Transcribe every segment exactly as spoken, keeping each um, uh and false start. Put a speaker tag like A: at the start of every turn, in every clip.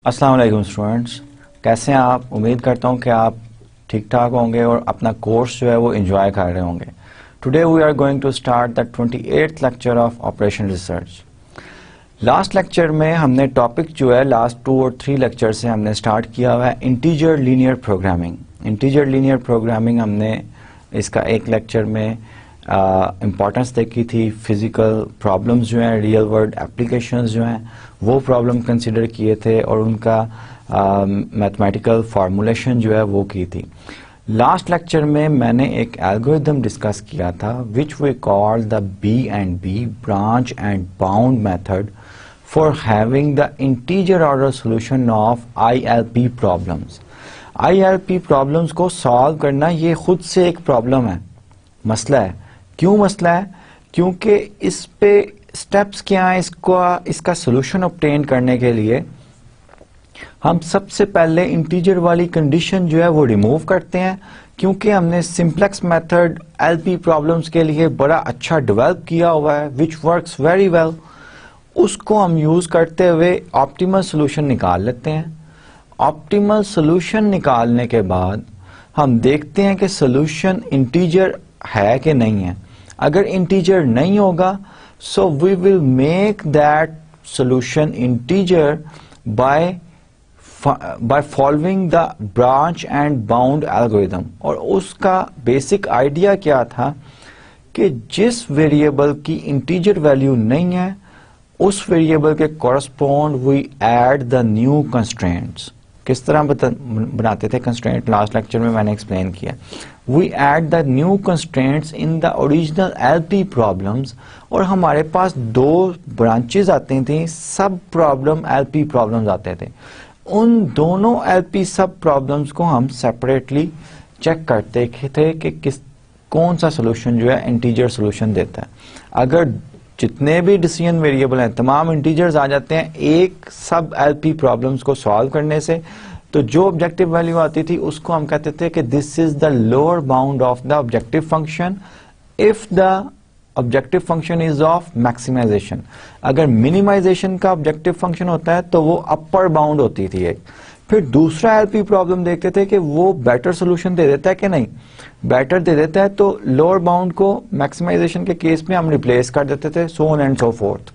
A: अस्सलाम वालेकुम स्टूडेंट्स, कैसे हैं आप। उम्मीद करता हूं कि आप ठीक ठाक होंगे और अपना कोर्स जो है वो एंजॉय कर रहे होंगे। Today we are going to start the twenty eighth lecture of operation research. Last lecture में हमने टॉपिक जो है लास्ट टू और थ्री लेक्चर से हमने स्टार्ट किया हुआ है integer linear programming. Integer linear programming हमने इसका एक लेक्चर में इम्पॉर्टेंस देखी थी, फिजिकल प्रॉब्लम्स जो हैं, रियल वर्ल्ड एप्लीकेशंस जो हैं वो प्रॉब्लम कंसिडर किए थे और उनका मैथमेटिकल फार्मूलेशन जो है वो की थी। लास्ट लेक्चर में मैंने एक एल्गोरिथम डिस्कस किया था which we call the B and B branch and bound method for having the integer order solution of I L P problems. I L P problems को सॉल्व करना ये खुद से एक प्रॉब्लम है, मसला है। क्यों मसला है? क्योंकि इस पे स्टेप्स क्या हैं, इसको इसका सोल्यूशन ऑब्टेन करने के लिए हम सबसे पहले इंटीजर वाली कंडीशन जो है वो रिमूव करते हैं, क्योंकि हमने सिंप्लेक्स मेथड एलपी प्रॉब्लम्स के लिए बड़ा अच्छा डेवलप किया हुआ है विच वर्क्स वेरी वेल। उसको हम यूज करते हुए ऑप्टिमल सोल्यूशन निकाल लेते हैं। ऑप्टिमल सोल्यूशन निकालने के बाद हम देखते हैं कि सोल्यूशन इंटीजर है कि नहीं है। अगर इंटीजर नहीं होगा so we will make that solution integer by by following the branch and bound algorithm। और उसका बेसिक आइडिया क्या था कि जिस वेरिएबल की इंटीजर वैल्यू नहीं है उस वेरिएबल के correspond we add the new constraints. किस तरह बनाते थे कंस्ट्रेंट, लास्ट लेक्चर में मैंने एक्सप्लेन किया। We add the new constraints in the original LP problems और हमारे पास दो ब्रांचेस आती थी, सब प्रॉब्लम एलपी प्रॉब्लम्स आते थे। उन दोनों एलपी सब प्रॉब्लम्स को हम सेपरेटली चेक करते थे कि किस कौन सा सोल्यूशन जो है इंटीजर सोल्यूशन देता है। अगर जितने भी डिसीजन वेरिएबल हैं तमाम इंटीजर्स आ जाते हैं एक सब एलपी प्रॉब्लम्स को सॉल्व करने से, तो जो ऑब्जेक्टिव वैल्यू आती थी उसको हम कहते थे कि this is the lower bound of the objective function if the objective function is of maximization. अगर मिनिमाइजेशन का ऑब्जेक्टिव फंक्शन होता है तो वो अपर बाउंड होती थी एक। फिर दूसरा एलपी प्रॉब्लम देखते थे कि वो बेटर सोल्यूशन दे देता है कि नहीं। बेटर दे देता है तो लोअर बाउंड को मैक्सिमाइजेशन के केस में हम रिप्लेस कर देते थे, so on and so forth.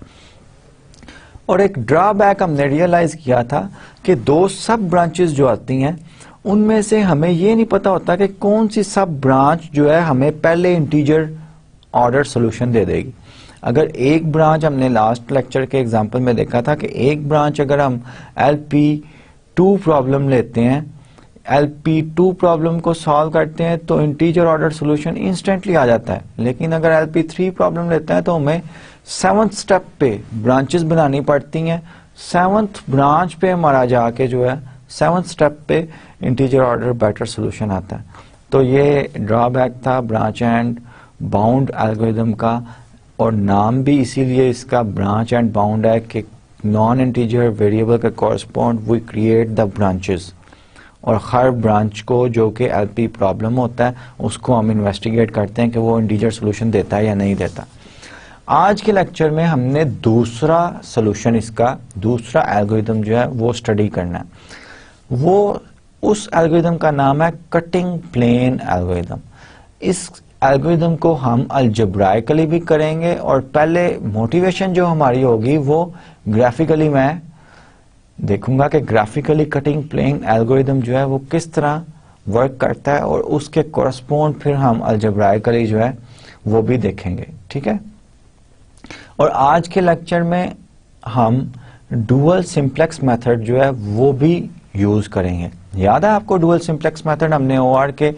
A: और एक ड्रॉबैक हमने रियलाइज किया था कि दो सब ब्रांचेस जो आती हैं उनमें से हमें ये नहीं पता होता कि कौन सी सब ब्रांच जो है हमें पहले इंटीजर ऑर्डर सोल्यूशन दे देगी। अगर एक ब्रांच, हमने लास्ट लेक्चर के एग्जांपल में देखा था कि एक ब्रांच अगर हम एल पी टू प्रॉब्लम लेते हैं, एल पी टू प्रॉब्लम को सॉल्व करते हैं तो इंटीजर ऑर्डर सोल्यूशन इंस्टेंटली आ जाता है। लेकिन अगर एल पी थ्री प्रॉब्लम लेते हैं तो हमें सेवंथ स्टेप पे ब्रांचेस बनानी पड़ती हैं। सेवंथ ब्रांच पे हमारा जाके जो है सेवंथ स्टेप पे इंटीजर ऑर्डर बेटर सोल्यूशन आता है। तो ये ड्रॉबैक था ब्रांच एंड बाउंड एल्गोरिथम का, और नाम भी इसीलिए इसका ब्रांच एंड बाउंड है कि नॉन इंटीजर वेरिएबल के correspond we create the branches, और हर ब्रांच को जो कि एलपी प्रॉब्लम होता है उसको हम इन्वेस्टिगेट करते हैं कि वो इंटीजर सोल्यूशन देता है या नहीं देता। आज के लेक्चर में हमने दूसरा सोल्यूशन, इसका दूसरा एल्गोरिथम जो है वो स्टडी करना है। वो उस एल्गोरिथम का नाम है कटिंग प्लेन एल्गोरिथम। इस एल्गोरिथम को हम अलजेब्राइकली भी करेंगे और पहले मोटिवेशन जो हमारी होगी वो ग्राफिकली मैं देखूंगा कि ग्राफिकली कटिंग प्लेन एल्गोरिथम जो है वो किस तरह वर्क करता है, और उसके कोरस्पॉन्ड फिर हम अलजेब्राइकली जो है वो भी देखेंगे। ठीक है। और आज के लेक्चर में हम डुअल सिंप्लेक्स मेथड जो है वो भी यूज करेंगे। याद है आपको डुअल सिंप्लेक्स मेथड हमने ओआर के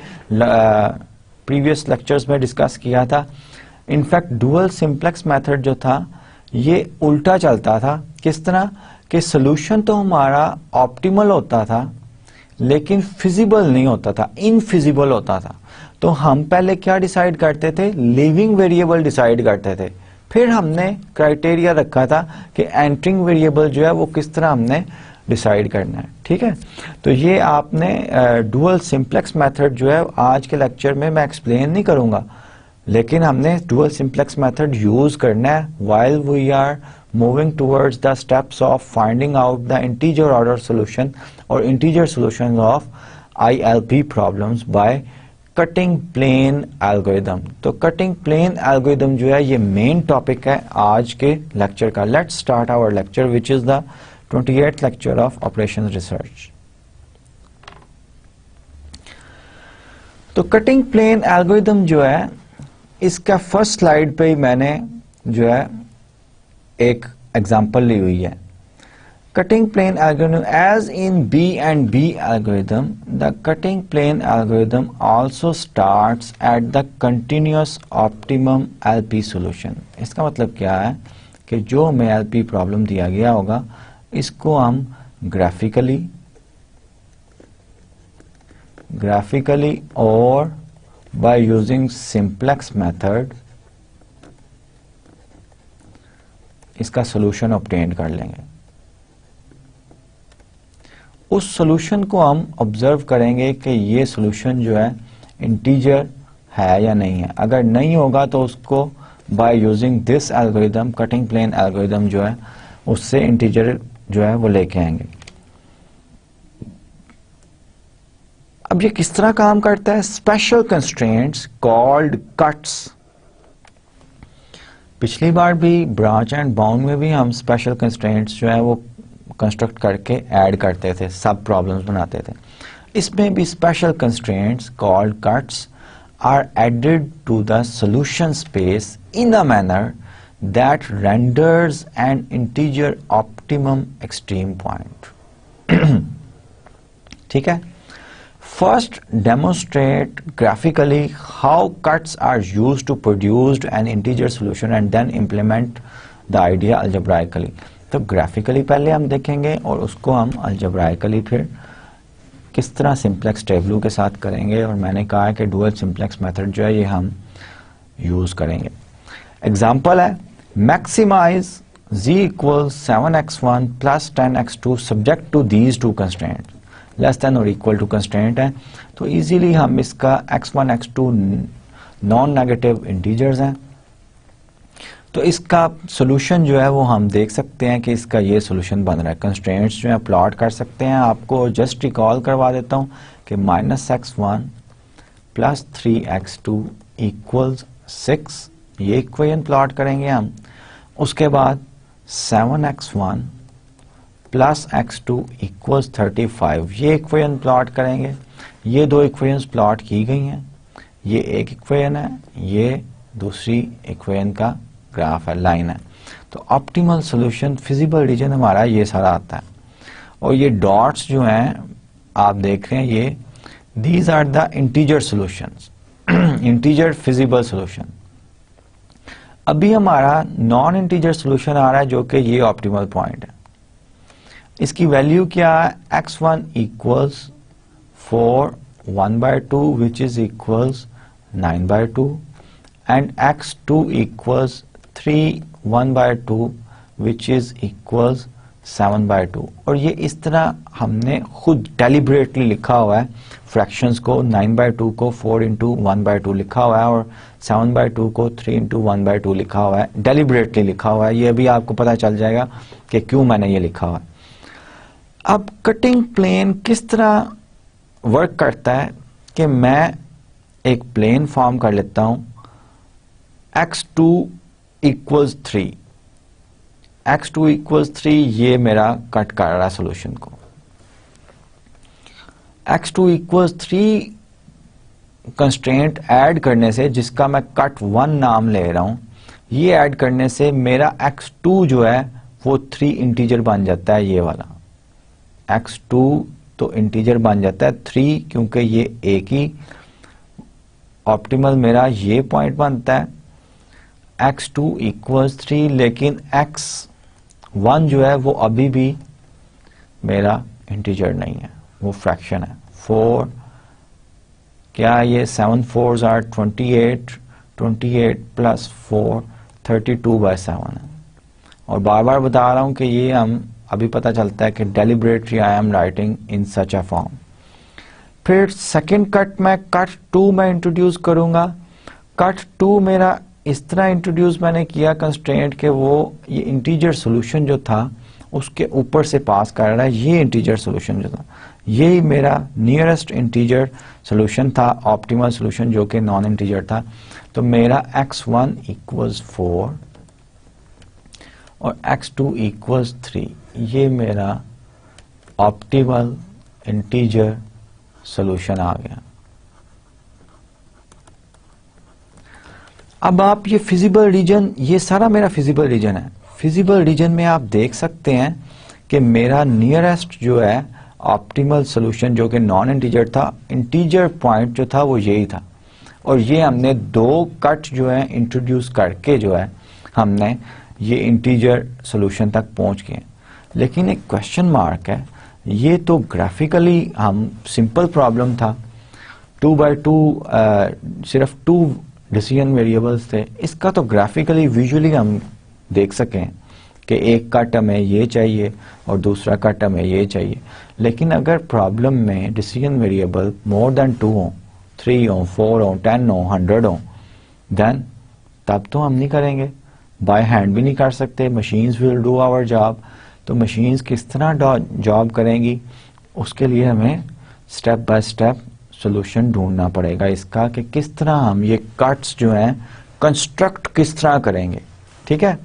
A: प्रीवियस लेक्चर्स में डिस्कस किया था। इनफैक्ट डुअल सिंप्लेक्स मेथड जो था ये उल्टा चलता था। किस तरह कि सोल्यूशन तो हमारा ऑप्टिमल होता था लेकिन फिजिबल नहीं होता था, इनफिजिबल होता था। तो हम पहले क्या डिसाइड करते थे, लिविंग वेरिएबल डिसाइड करते थे। फिर हमने क्राइटेरिया रखा था कि एंटरिंग वेरिएबल जो है वो किस तरह हमने डिसाइड करना है। ठीक है। तो ये आपने डुअल सिंप्लेक्स मेथड जो है आज के लेक्चर में मैं एक्सप्लेन नहीं करूंगा, लेकिन हमने डुअल सिंप्लेक्स मेथड यूज करना है while we are moving towards the steps of finding out the integer order solution और integer solution of I L P problems by cutting plane algorithm. तो कटिंग प्लेन एल्गोरिथम जो है ये main topic है आज के लेक्चर का। Let's start our lecture which is the twenty eighth lecture of operation research. तो कटिंग प्लेन एल्गोरिथम जो है इसका फर्स्ट स्लाइड पे ही मैंने जो है एक एग्जांपल ली हुई है। Cutting plane algorithm as in B and B algorithm, the cutting plane algorithm also starts at the continuous optimum LP solution. इसका मतलब क्या है कि जो हमें एलपी प्रॉब्लम दिया गया होगा इसको हम ग्राफिकली ग्राफिकली और by using simplex method इसका सॉल्यूशन ऑब्टेन कर लेंगे। उस सॉल्यूशन को हम ऑब्जर्व करेंगे कि ये सॉल्यूशन जो है इंटीजर है या नहीं है। अगर नहीं होगा तो उसको by using this algorithm, cutting plane algorithm जो है उससे इंटीजर जो है वो लेके आएंगे। अब ये किस तरह काम करता है? Special constraints called cuts. पिछली बार भी ब्रांच एंड बाउंड में भी हम स्पेशल कंस्ट्रेंट्स जो है वो कंस्ट्रक्ट करके ऐड करते थे, सब प्रॉब्लम्स बनाते थे। इसमें भी special constraints called cuts are added to the solution space in a manner that renders an integer optimum extreme point. ठीक है। First, demonstrate graphically how cuts are used to produce an integer solution and then implement the idea algebraically. तो graphically पहले हम देखेंगे और उसको हम algebraically फिर किस तरह simplex टेबलू के साथ करेंगे। और मैंने कहा है कि dual simplex method जो है ये हम यूज करेंगे। Example है maximize z equals seven x one plus ten x two subject to these two constraints. Less than और इक्वल टू कंस्ट्रेंट है तो इजीली हम इसका x one x two non negative integers हैं तो इसका सॉल्यूशन जो है वो हम देख सकते हैं कि इसका ये सॉल्यूशन बन रहा है। कंस्ट्रेंट्स जो है प्लॉट कर सकते हैं। आपको जस्ट रिकॉल करवा देता हूं कि minus x one plus three x two equals six, ये इक्वेशन प्लॉट करेंगे हम। उसके बाद seven x one plus x two equals thirty five, ये इक्वेशन प्लॉट करेंगे। ये दो इक्वेशंस प्लॉट की गई हैं। ये एक इक्वेशन है, ये दूसरी इक्वेशन का ग्राफ है, लाइन है। तो ऑप्टिमल सॉल्यूशन फिजिबल रीजन हमारा ये सारा आता है। और ये डॉट्स जो हैं आप देख रहे हैं ये these are the integer solutions, integer feasible solution. अभी हमारा नॉन इंटीजर सॉल्यूशन आ रहा है जो कि ये ऑप्टिमल पॉइंट है। इसकी वैल्यू क्या है? X one equals four one by two which is equals nine by two and x two equals three one by two which is equals seven by two. और ये इस तरह हमने खुद डेलिबरेटली लिखा हुआ है फ्रैक्शंस को। नाइन बाय टू को four into one by two लिखा हुआ है और सेवन बाय टू को three into one by two लिखा हुआ है, डेलिबरेटली लिखा हुआ है। ये भी आपको पता चल जाएगा कि क्यों मैंने ये लिखा हुआ है। अब कटिंग प्लेन किस तरह वर्क करता है कि मैं एक प्लेन फॉर्म कर लेता हूं x two equals three, x two equals three, ये मेरा कट कर रहा है सॉल्यूशन को। X two equals three constraint add करने से, जिसका मैं कट वन नाम ले रहा हूं, ये ऐड करने से मेरा एक्स टू जो है वो थ्री इंटीजर बन जाता है। ये वाला एक्स टू तो इंटीजर बन जाता है थ्री, क्योंकि ये एक ही ऑप्टिमल मेरा ये पॉइंट बनता है एक्स टू इक्वल्स थ्री। लेकिन एक्स वन जो है वो अभी भी मेरा इंटीजर नहीं है, वो फ्रैक्शन है। फोर क्या ये seven fours are twenty eight, twenty eight plus four thirty two by seven है। और बार बार बता रहा हूं कि ये हम अभी पता चलता है कि deliberately I am writing in such a form. फिर सेकंड कट में कट टू में इंट्रोड्यूस करूंगा। कट टू मेरा इस तरह इंट्रोड्यूस मैंने किया कंस्ट्रेंट के वो ये इंटीजर सॉल्यूशन जो था उसके ऊपर से पास कर रहा है, ये इंटीजर सॉल्यूशन जो था यही मेरा नियरेस्ट इंटीजर सॉल्यूशन था, ऑप्टिमल सॉल्यूशन जो कि नॉन इंटीजर था। तो मेरा एक्स वन इक्वल्स फोर और एक्स टू इक्वल्स थ्री, ये मेरा ऑप्टिमल इंटीजर सॉल्यूशन आ गया। अब आप ये फिजिबल रीजन, ये सारा मेरा फिजिबल रीजन है। फिजिबल रीजन में आप देख सकते हैं कि मेरा नियरेस्ट जो है ऑप्टिमल सॉल्यूशन जो कि नॉन इंटीजर था, इंटीजर पॉइंट जो था वो यही था। और ये हमने दो कट जो है इंट्रोड्यूस करके जो है हमने ये इंटीजर सॉल्यूशन तक पहुंच गए। लेकिन एक क्वेश्चन मार्क है, ये तो ग्राफिकली हम सिंपल प्रॉब्लम था, टू बाई टू सिर्फ टू डिसीजन वेरिएबल्स थे। इसका तो ग्राफिकली विजुअली हम देख सकें कि एक कट हमें ये चाहिए और दूसरा कट हमें ये चाहिए। लेकिन अगर प्रॉब्लम में decision variable more than two हो, थ्री हो, फोर हो, टेन हो, हंड्रेड हो, देन तब तो हम नहीं करेंगे, बाय हैंड भी नहीं कर सकते, machines will do our job. तो मशीन्स किस तरह जॉब करेंगी, उसके लिए हमें स्टेप बाय स्टेप सॉल्यूशन ढूंढना पड़ेगा इसका कि किस तरह हम ये कट्स जो हैं कंस्ट्रक्ट किस तरह करेंगे। ठीक है,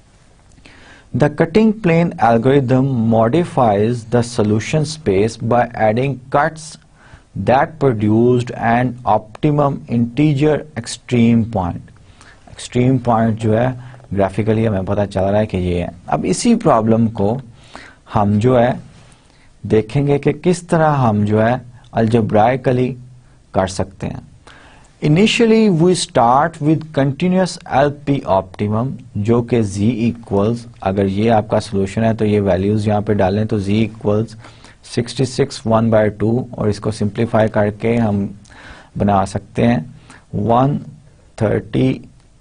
A: the cutting plane algorithm modifies the solution space by adding cuts that produced an optimum integer extreme point. Extreme point जो है ग्राफिकली हमें पता चल रहा है कि ये है। अब इसी प्रॉब्लम को हम जो है देखेंगे कि किस तरह हम जो है अलजेब्राइकली कर सकते हैं। Initially we start with continuous LP optimum जो कि z इक्वल्स, अगर ये आपका सोल्यूशन है तो ये वैल्यूज यहाँ पे डालें तो z equals sixty six one by two, और इसको सिंप्लीफाई करके हम बना सकते हैं one thirty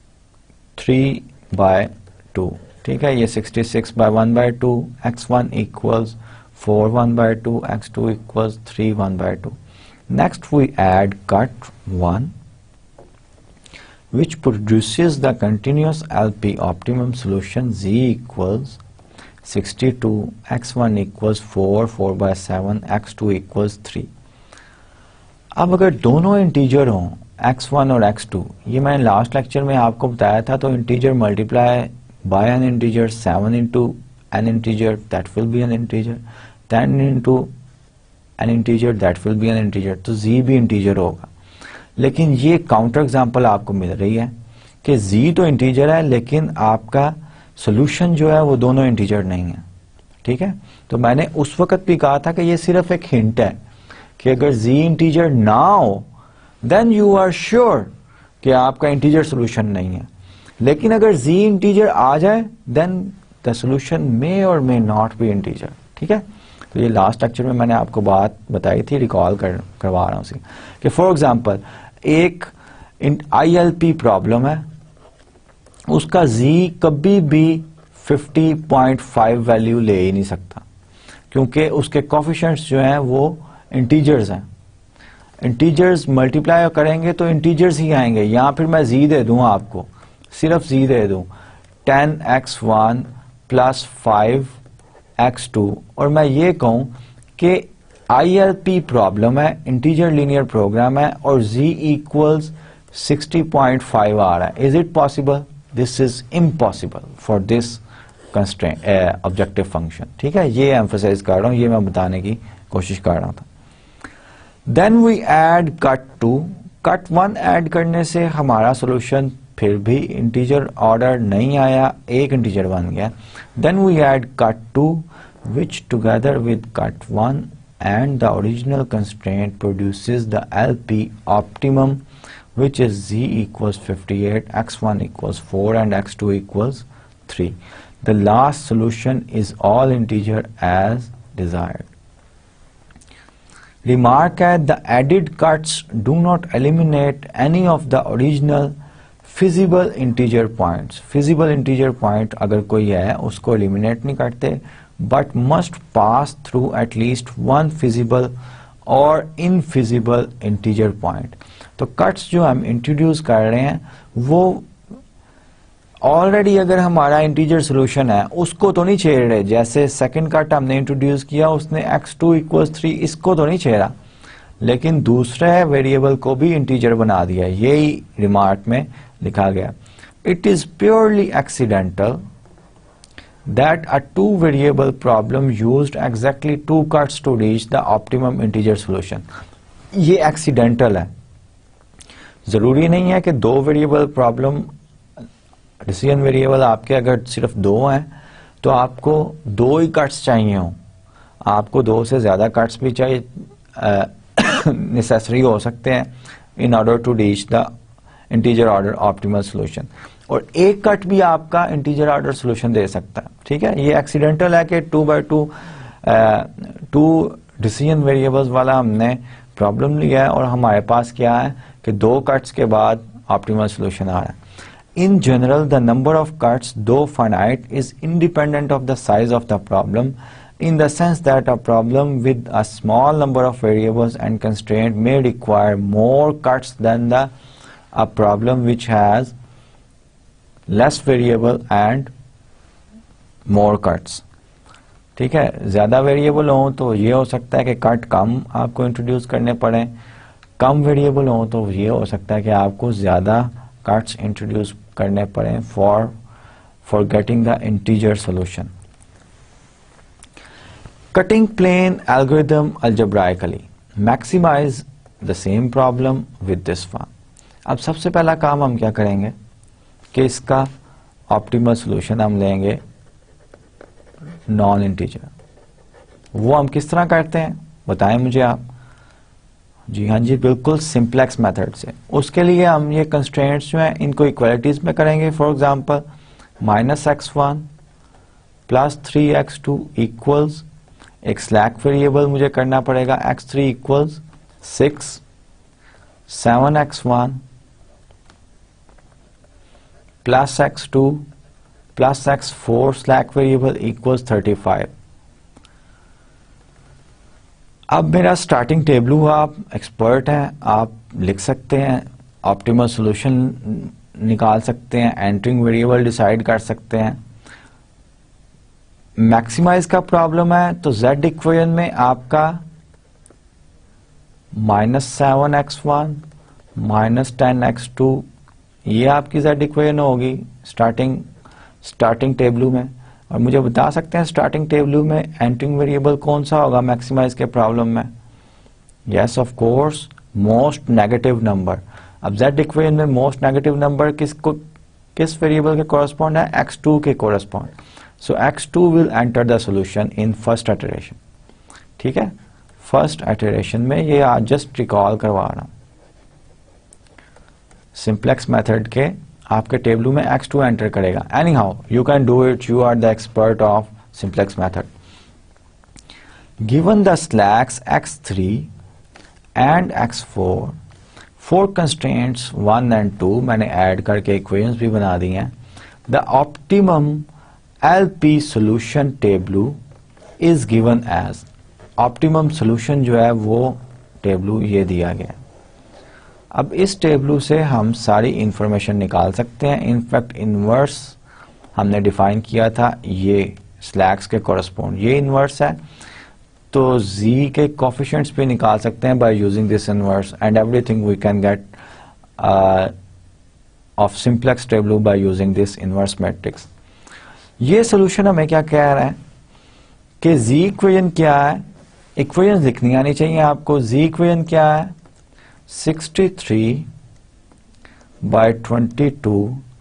A: three by two. ठीक है, ये sixty six by one by two, x one equals four one by two, x two equals three one by two. Next we add cut one which produces the continuous L P optimum solution z equals sixty-two, x one equals four, four by seven, x two equals three. अब अगर दोनों integer हों x one और x two, ये मैंने last lecture में आपको बताया था, तो integer multiply by an integer, seven into an integer that will be an integer, ten into an integer that will be an integer, तो z भी इंटीजर होगा। लेकिन ये काउंटर एग्जांपल आपको मिल रही है कि z तो इंटीजर है लेकिन आपका सॉल्यूशन जो है वो दोनों इंटीजर नहीं है। ठीक है, तो मैंने उस वक्त भी कहा था कि ये सिर्फ एक हिंट है कि अगर z इंटीजर ना हो देन यू आर श्योर कि आपका इंटीजर सॉल्यूशन नहीं है। लेकिन अगर z इंटीजर आ जाए देन द सॉल्यूशन मे और मे नॉट बी इंटीजर। ठीक है, तो ये लास्ट लेक्चर में मैंने आपको बात बताई थी, रिकॉल कर करवा रहा हूं उसी कि फॉर एग्जांपल एक आई एल पी प्रॉब्लम है, उसका z कभी भी फिफ्टी पॉइंट फाइव वैल्यू ले ही नहीं सकता क्योंकि उसके कोफिशिएंट्स जो हैं वो इंटीजर्स हैं। इंटीजर्स मल्टीप्लाई करेंगे तो इंटीजर्स ही आएंगे। या फिर मैं z दे दूं आपको, सिर्फ z दे दूं ten x one plus five x two, और मैं ये कहूं कि आई एल पी प्रॉब्लम है, इंटीजर लीनियर प्रोग्राम है और z equals sixty point five आ रहा है। Is it possible? This is impossible for this constraint objective function. ठीक है, ये एम्फसाइज कर रहा हूं, ये मैं बताने की कोशिश कर रहा था। Then we add cut two. Cut one add करने से हमारा सोल्यूशन फिर भी इंटीजर ऑर्डर नहीं आया, एक इंटीजर बन गया। Then we add cut two which together with cut one and the original constraint produces the L P optimum which is z equals fifty-eight, x one equals four and x two equals three. The last solution is all integer as desired. Remark that the added cuts do not eliminate any of the original feasible integer points. Feasible integer point अगर कोई है उसको eliminate नहीं करते, but must pass through at least one feasible और infeasible integer point. तो cuts जो हम इंट्रोड्यूस कर रहे हैं वो ऑलरेडी अगर हमारा इंटीजर सोल्यूशन है उसको तो नहीं छेड़ रहे, जैसे सेकंड कट हमने इंट्रोड्यूस किया उसने एक्स टू इक्वल्स थ्री, इसको तो नहीं छेड़ा, लेकिन दूसरे वेरिएबल को भी इंटीजर बना दिया, यही रिमार्क में लिखा गया। It is purely accidental that a two variable problem used exactly two cuts to reach the optimum integer solution। ये एक्सीडेंटल है, जरूरी नहीं है कि दो वेरिएबल प्रॉब्लम, डिसीजन वेरिएबल आपके अगर सिर्फ दो हैं तो आपको दो ही कट्स चाहिए हों, आपको दो से ज्यादा कट्स भी चाहिए नेसेसरी हो सकते हैं in order to reach the integer order optimal solution, और एक कट भी आपका इंटीजर ऑर्डर सोल्यूशन दे सकता है। ठीक है, ये एक्सीडेंटल है कि two by two two decision variables वाला हमने प्रॉब्लम लिया है और हमारे पास क्या है कि दो कट्स के बाद ऑप्टिमल सोल्यूशन आ रहा है। In general the number of cuts though finite is independent of the size of the problem in the sense that a problem with a small number of variables and constraint may require more cuts than the a problem which has less variable and more cuts। ठीक है, ज्यादा variable हो तो ये हो सकता है कि कट कम आपको इंट्रोड्यूस करने पड़े, कम वेरिएबल हो तो ये हो सकता है कि आपको ज्यादा कट्स इंट्रोड्यूस करने पड़े for for getting the integer solution. Cutting plane algorithm algebraically maximize the same problem with this one। अब सबसे पहला काम हम क्या करेंगे कि इसका ऑप्टिमल सॉल्यूशन हम लेंगे नॉन इंटीजर। वो हम किस तरह करते हैं बताएं मुझे आप। जी हाँ जी, बिल्कुल सिंप्लेक्स मेथड से। उसके लिए हम ये कंस्ट्रेंट्स जो हैं इनको इक्वलिटीज में करेंगे। For example minus x one plus three x two equals, एक स्लैक वेरिएबल मुझे करना पड़ेगा x three equals six, seven x one plus x two plus x four slack variable equals thirty five. अब मेरा starting table हुआ, आप expert हैं, आप लिख सकते हैं, ऑप्टिमल सॉल्यूशन निकाल सकते हैं, एंटरिंग वेरिएबल डिसाइड कर सकते हैं। मैक्सिमाइज का प्रॉब्लम है तो z इक्वेशन में आपका minus seven x one minus ten x two, ये आपकी z इक्वेशन होगी स्टार्टिंग स्टार्टिंग टेबल में। और मुझे बता सकते हैं स्टार्टिंग टेबल में एंटरिंग वेरिएबल कौन सा होगा मैक्सिमाइज के प्रॉब्लम में? Yes of course, most negative number. अब z इक्वेशन में मोस्ट नेगेटिव नंबर किसको किस वेरिएबल के कोरस्पॉन्ड है? एक्स टू के correspond. So x two will enter the solution in first iteration। ठीक है, फर्स्ट iteration में ये आज जस्ट रिकॉल करवा रहा हूं सिंप्लेक्स मेथड के। आपके टेबल में एक्स टू एंटर करेगा। Anyhow you can do it, you are the expert of simplex method. Given the slacks x three and x four, four constraints one and two मैंने add करके equations भी बना दी हैं। The optimum L P solution tableau is given as, optimum solution जो है वो tableau ये दिया गया। अब इस टेबलू से हम सारी इंफॉर्मेशन निकाल सकते हैं। इनफैक्ट इनवर्स हमने डिफाइन किया था, ये स्लैक्स के कोरस्पॉन्ड ये इनवर्स है, तो z के कोफिशिएंट्स भी निकाल सकते हैं by using this inverse and everything we can get of simplex tableau by using this inverse matrix. ये सोल्यूशन हमें क्या कह रहा है कि z इक्वेशन क्या है, इक्वेशन लिखनी आनी चाहिए आपको। z इक्वेशन क्या है? Sixty three by twenty two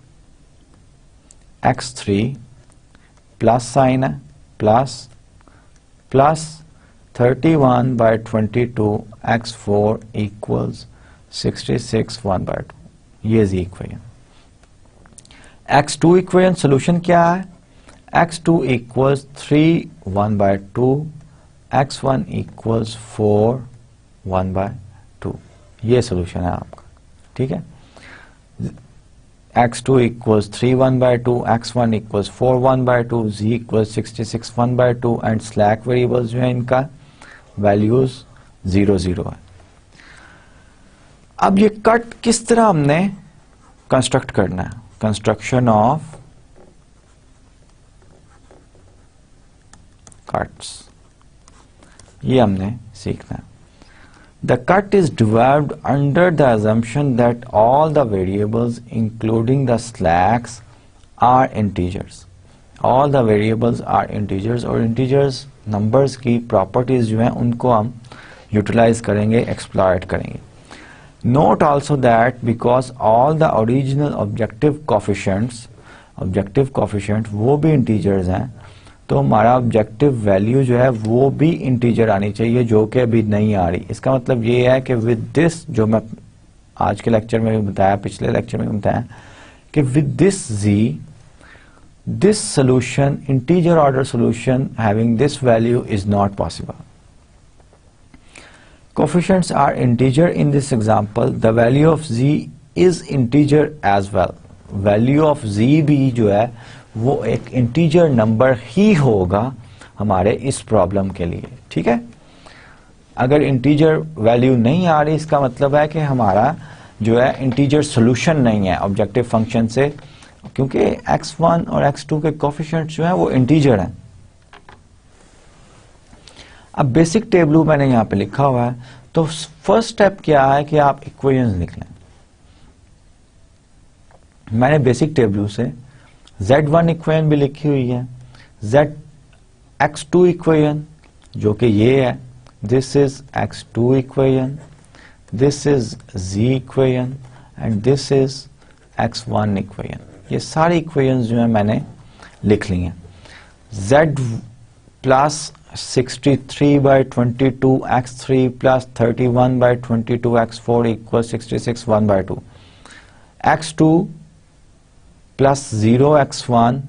A: x three plus sign है plus plus thirty one by twenty two x four equals sixty six one by two. ये z इक्वेशन। एक्स टू इक्वेशन सोल्यूशन क्या है? X two equals three one by two, x one equals four one by two. ये सोल्यूशन है आपका। ठीक है, x two equals three one by two, x one equals four one by two, z equals sixty six one by two and slack variables जो है इनका values zero zero है। अब ये कट किस तरह हमने कंस्ट्रक्ट करना है, कंस्ट्रक्शन ऑफ कट्स, ये हमने सीखना है। The cut is derived under the assumption that all the variables including the slacks are integers. All the variables are integers और integers numbers की properties जो हैं उनको हम utilize करेंगे, exploit करेंगे। Note also that because all the original objective coefficients, objective coefficients वो भी integers हैं, तो हमारा ऑब्जेक्टिव वैल्यू जो है वो भी इंटीजर आनी चाहिए, जो कि अभी नहीं आ रही। इसका मतलब ये है कि विद दिस, जो मैं आज के लेक्चर में भी बताया, पिछले लेक्चर में भी बताया, कि with this z, this solution, integer order solution having this value is not possible. Coefficients are integer in this example, the value of z is integer as well. Value of z भी जो है वो एक integer number ही होगा हमारे इस problem के लिए, ठीक है। अगर इंटीजर वैल्यू नहीं आ रही, इसका मतलब है कि हमारा जो है इंटीजर सॉल्यूशन नहीं है ऑब्जेक्टिव फंक्शन से, क्योंकि एक्स वन और एक्स टू के कोफिशिएंट्स जो है वो इंटीजर हैं। अब बेसिक टेबल मैंने यहां पे लिखा हुआ है, तो फर्स्ट स्टेप क्या है कि आप इक्वेशंस लिख लें। मैंने बेसिक टेबल से Z वन इक्वेशन भी लिखी हुई है, Z एक्स टू इक्वेशन जो कि ये है, this is x two equation, this is Z equation and this is x one equation. ये सारी इक्वेशंस जो है मैंने लिख ली हैं। Z plus sixty three by twenty two x three plus thirty one by twenty two x four equal sixty six one by two, x two plus zero x one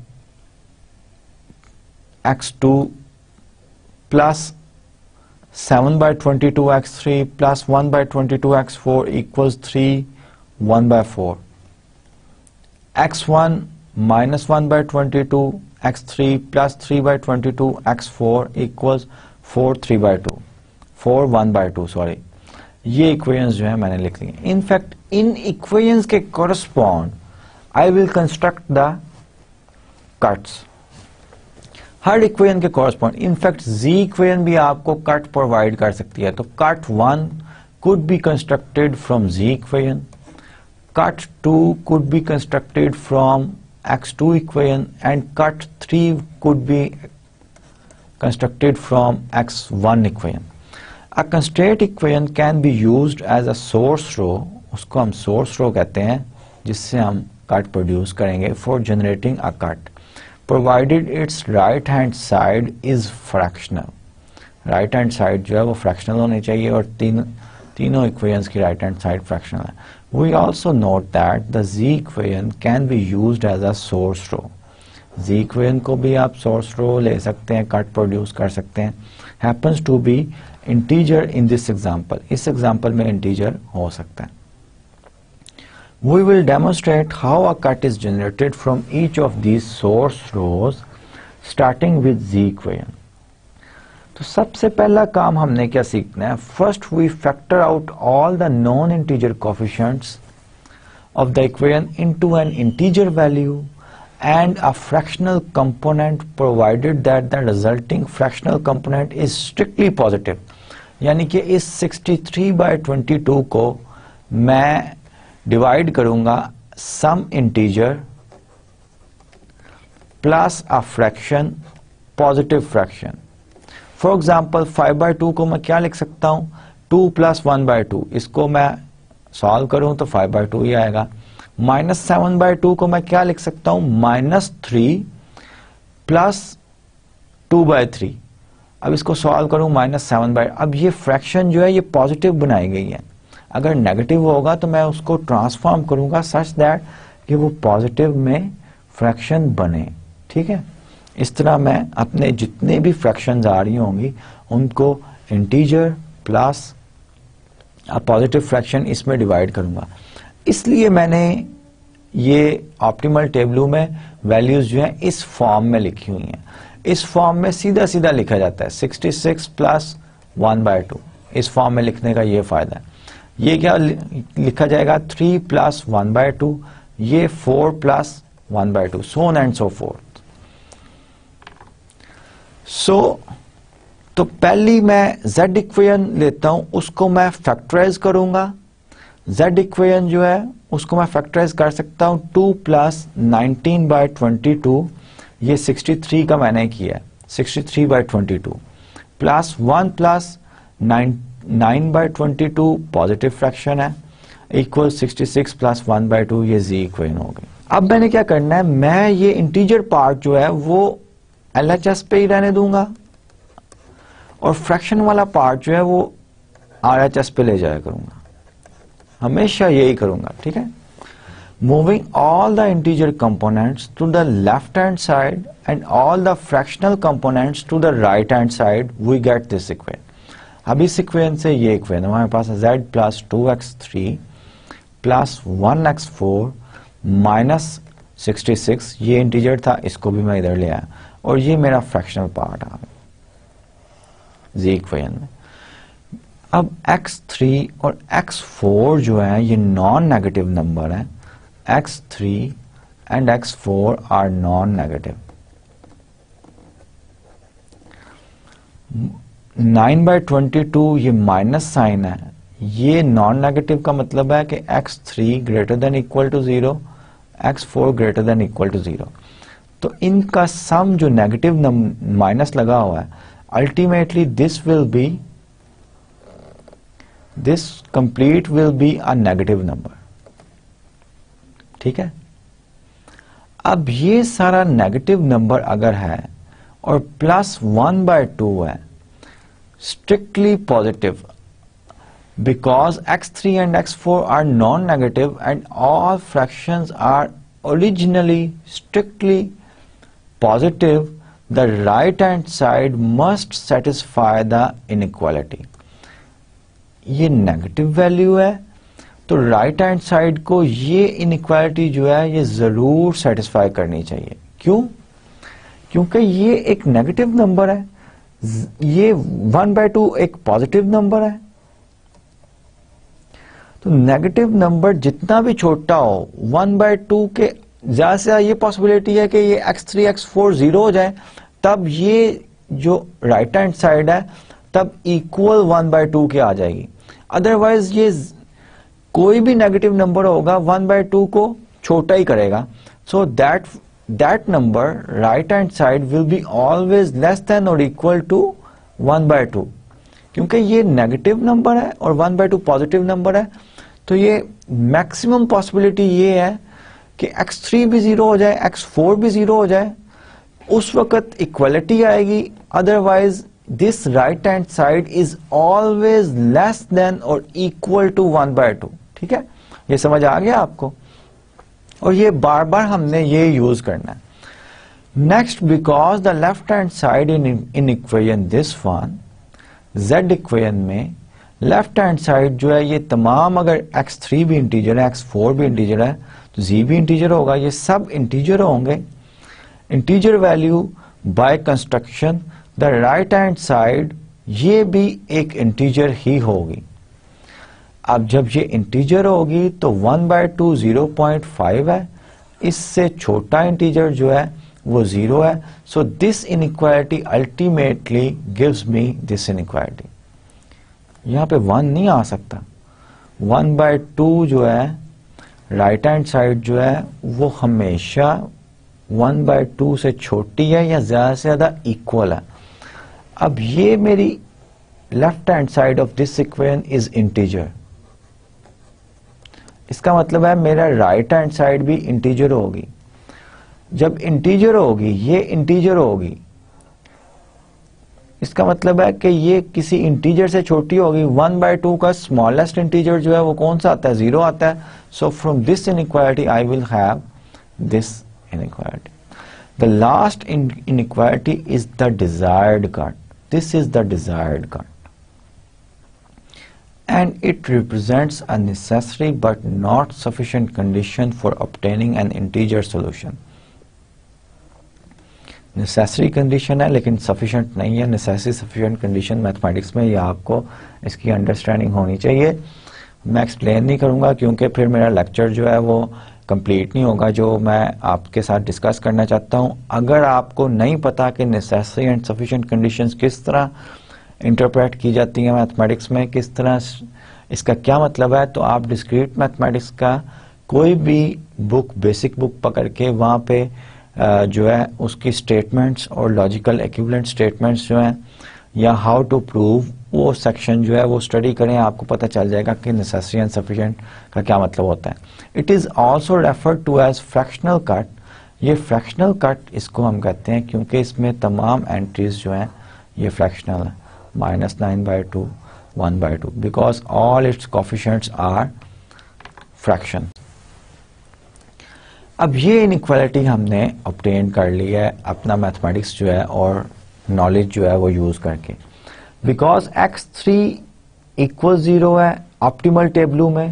A: x two plus seven by twenty two x three plus one by twenty two x four equals three one by four, x one minus one by twenty two x three plus three by twenty two x four equals four three by two, four one by two sorry. ये equations जो है मैंने लिख ली। In fact इन equations के correspond I will construct the cuts. हर equation के कॉरस्पॉन्ड, इनफैक्ट Z इक्वेशन भी आपको कट प्रोवाइड कर सकती है। तो cut one could be constructed from Z equation, cut two could be constructed from x two equation, and cut three could be constructed from x one equation. A constraint equation can be used as a source row, उसको हम source row कहते हैं, जिससे हम cut produce करेंगे for generating a cut, provided its right hand side is fractional. Right hand side जो है वो फ्रैक्शनल होनी चाहिए और तीन तीनों इक्वेशंस की राइट हैंड साइड फ्रैक्शनल है। We also note that the z equation can be used as a source row. Z equation को भी आप सोर्स रो ले सकते हैं, कट प्रोड्यूस कर सकते हैं। Happens to be integer in this example, इस एग्जांपल में इंटीजर हो सकता है। We will demonstrate how a cut is generated from each of these source rows starting with Z equation. तो सबसे पहला काम हमने क्या सीखना है? First we factor out all the non-integer coefficients of the equation into an integer value and a fractional component provided that the resulting fractional component is strictly positive. यानी कि इस sixty three by twenty two को मैं divide करूंगा some integer plus a fraction, positive fraction. For example five by two को मैं क्या लिख सकता हूं? Two plus one by two. इसको मैं सॉल्व करूं तो फाइव बाई टू ही आएगा। माइनस सेवन बाई टू को मैं क्या लिख सकता हूं? Minus three plus two by three. अब इसको सॉल्व करूं माइनस सेवन बाई, अब ये फ्रैक्शन जो है ये पॉजिटिव बनाई गई है। अगर नेगेटिव होगा तो मैं उसको ट्रांसफॉर्म करूंगा सच दैट कि वो पॉजिटिव में फ्रैक्शन बने, ठीक है। इस तरह मैं अपने जितने भी फ्रैक्शंस आ रही होंगी उनको integer plus a positive fraction इसमें डिवाइड करूंगा। इसलिए मैंने ये ऑप्टिमल टेबल में वैल्यूज जो हैं इस फॉर्म में लिखी हुई हैं। इस फॉर्म में सीधा सीधा लिखा जाता है sixty six plus one by two, इस फॉर्म में लिखने का ये फायदा है। ये क्या लिखा जाएगा, three plus one by two, ये four plus one by two, so on and so forth. So तो पहली मैं z इक्वेशन लेता हूं, उसको मैं फैक्टराइज करूंगा। z इक्वेशन जो है उसको मैं फैक्टराइज कर सकता हूं, two plus nineteen by twenty two, ये सिक्सटी थ्री का मैंने किया है, sixty three by twenty two plus one plus nine nine by twenty two positive fraction है, equal sixty six plus one by two, ये z इक्वेशन हो गई। अब मैंने क्या करना है, मैं ये इंटीजर पार्ट जो है वो एल एच एस पे ही रहने दूंगा और फ्रैक्शन वाला पार्ट जो है वो आर एच एस पे ले जाया करूंगा, हमेशा यही करूंगा, ठीक है। Moving all the integer components to the left hand side and all the fractional components to the right hand side, we get this equation. अब इस इक्वेशन से ये इक्वेशन हमारे पास है z plus two x three plus one x four minus sixty six, ये integer था, इसको भी मैं इधर ले आया और ये मेरा फ्रैक्शनल पार्ट आ गया z इक्वेशन में। अब एक्स थ्री और एक्स फोर जो है ये नॉन नेगेटिव नंबर है, x three and x four are non negative. Nine by twenty two ये माइनस साइन है, ये नॉन नेगेटिव का मतलब है कि x three greater than equal to zero, x four greater than equal to zero. तो इनका सम जो नेगेटिव माइनस लगा हुआ है, ultimately this will be this complete will be a negative number, ठीक है। अब ये सारा नेगेटिव नंबर अगर है और प्लस वन बाय टू है, strictly positive, because x three and x four are non-negative and all fractions are originally strictly positive, the right hand side must satisfy the inequality. ये negative value है तो right hand side को ये inequality जो है ये जरूर satisfy करनी चाहिए। क्यों? क्योंकि ये एक नेगेटिव नंबर है, ये वन बाय टू एक पॉजिटिव नंबर है। तो नेगेटिव नंबर जितना भी छोटा हो, वन बाय टू के ज्यादा से ये पॉसिबिलिटी है कि ये x three x four zero हो जाए, तब ये जो राइट हैंड साइड है तब इक्वल वन बाय टू के आ जाएगी। अदरवाइज ये कोई भी नेगेटिव नंबर होगा वन बाय टू को छोटा ही करेगा। So that that number right hand side will be always less than or equal to one by two, क्योंकि ये नेगेटिव नंबर है और one by two positive number है। तो ये मैक्सिमम पॉसिबिलिटी ये है कि एक्स थ्री भी जीरो हो जाए, एक्स फोर भी जीरो हो जाए, उस वक्त इक्वलिटी आएगी। Otherwise this right hand side is always less than और equal to one by two, ठीक है। ये समझ आ गया आपको? और ये बार बार हमने ये यूज करना है। Next, because the left hand side in in equation this one, z equation में लेफ्ट हैंड साइड जो है ये तमाम, अगर एक्स थ्री भी इंटीजर है, एक्स फोर भी इंटीजर है, तो z भी इंटीजर होगा, ये सब इंटीजर होंगे। Integer value by construction the right hand side ये भी एक इंटीजर ही होगी। अब जब ये इंटीजर होगी तो one by two zero point five है, इससे छोटा इंटीजर जो है वो जीरो है। So this inequality ultimately gives me this inequality. यहां पे वन नहीं आ सकता, वन बाय टू जो है राइट हैंड साइड जो है वो हमेशा वन बाय टू से छोटी है या ज्यादा से ज्यादा इक्वल है। अब ये मेरी left hand side of this equation is integer, इसका मतलब है मेरा राइट हैंड साइड भी इंटीजर होगी। जब इंटीजर होगी, ये इंटीजर होगी, इसका मतलब है कि ये किसी इंटीजर से छोटी होगी। वन बाय टू का स्मॉलेस्ट इंटीजर जो है वो कौन सा आता है? जीरो आता है। So from this inequality I will have this inequality. The last inequality is the desired cut. This is the desired cut and it represents a necessary but not sufficient condition for obtaining an integer solution. Necessary condition है लेकिन sufficient नहीं है। Necessary sufficient condition mathematics में, ये आपको इसकी understanding होनी चाहिए। मैं एक्सप्लेन नहीं करूंगा क्योंकि फिर मेरा लेक्चर जो है वो कंप्लीट नहीं होगा जो मैं आपके साथ डिस्कस करना चाहता हूं। अगर आपको नहीं पता कि नेसेसरी एंड सफिशिएंट कंडीशंस किस तरह इंटरप्रेट की जाती हैं मैथमेटिक्स में, किस तरह इसका क्या मतलब है, तो आप डिस्क्रीट मैथमेटिक्स का कोई भी बुक, बेसिक बुक पकड़ के वहाँ पे जो है उसकी स्टेटमेंट्स और लॉजिकल इक्विवेलेंट स्टेटमेंट्स जो हैं या हाउ टू प्रूव, वो सेक्शन जो है वो स्टडी करें। आपको पता चल जाएगा कि नेसेसरी एंड सफिशिएंट का क्या मतलब होता है। It is also referred to as fractional cut. ये फ्रैक्शनल कट इसको हम कहते हैं क्योंकि इसमें तमाम एंट्रीज जो हैं ये फ्रैक्शनल है, minus nine by two, one by two, because all its coefficients are fraction. अब ये इनइक्वालिटी हमने ऑब्टेन कर ली है अपना मैथमेटिक्स जो है और नॉलेज जो है वो यूज करके। Because x three equal zero है ऑप्टिमल टेबलू में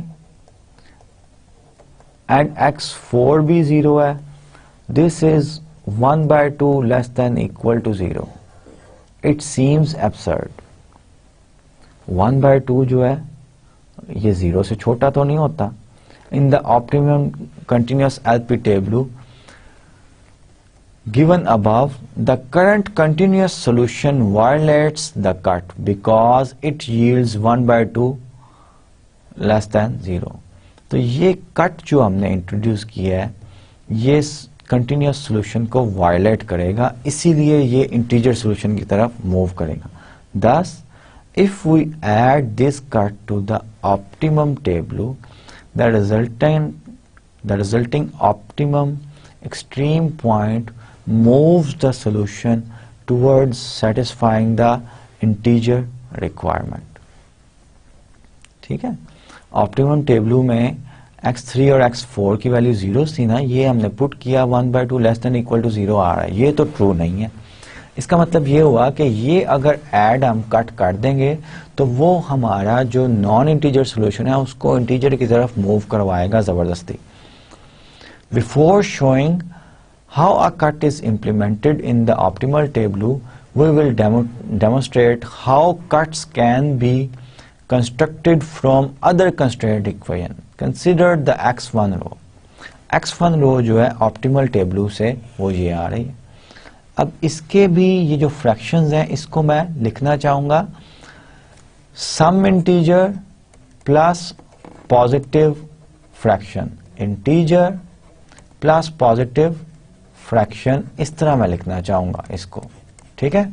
A: एंड एक्स फोर भी जीरो है, this is one by two less than equal to zero. It seems absurd. One by two जो है ये जीरो से छोटा तो नहीं होता। In the optimum continuous L P table given above, the current continuous solution violates the cut because it yields one by two less than zero. तो ये कट जो हमने इंट्रोड्यूस किया है ये कंटिन्यूस सोल्यूशन को वायलेट करेगा, इसीलिए ये इंटीजर सोल्यूशन की तरफ मूव करेगा। Thus, if we add this cut to the optimum table, the resulting the resulting optimum extreme point moves the solution towards satisfying the integer requirement। ठीक है, optimum table में x three और x four की value zero थी ना, ये हमने put किया one by two less than equal to zero आ रहा है, ये तो ट्रू नहीं है। इसका मतलब ये हुआ कि ये अगर ऐड हम कट कर देंगे तो वो हमारा जो नॉन इंटीजर सोल्यूशन है उसको इंटीजर की तरफ मूव करवाएगा जबरदस्ती। Before showing how a cut is implemented in the optimal table, we will demonstrate how cuts can be constructed from other constraint equation. Consider the x one row. X one row जो है optimal table से वो ये आ रही है। अब इसके भी ये जो फ्रैक्शंस हैं इसको मैं लिखना चाहूंगा some integer plus positive fraction, integer plus positive fraction, इस तरह मैं लिखना चाहूंगा इसको। ठीक है,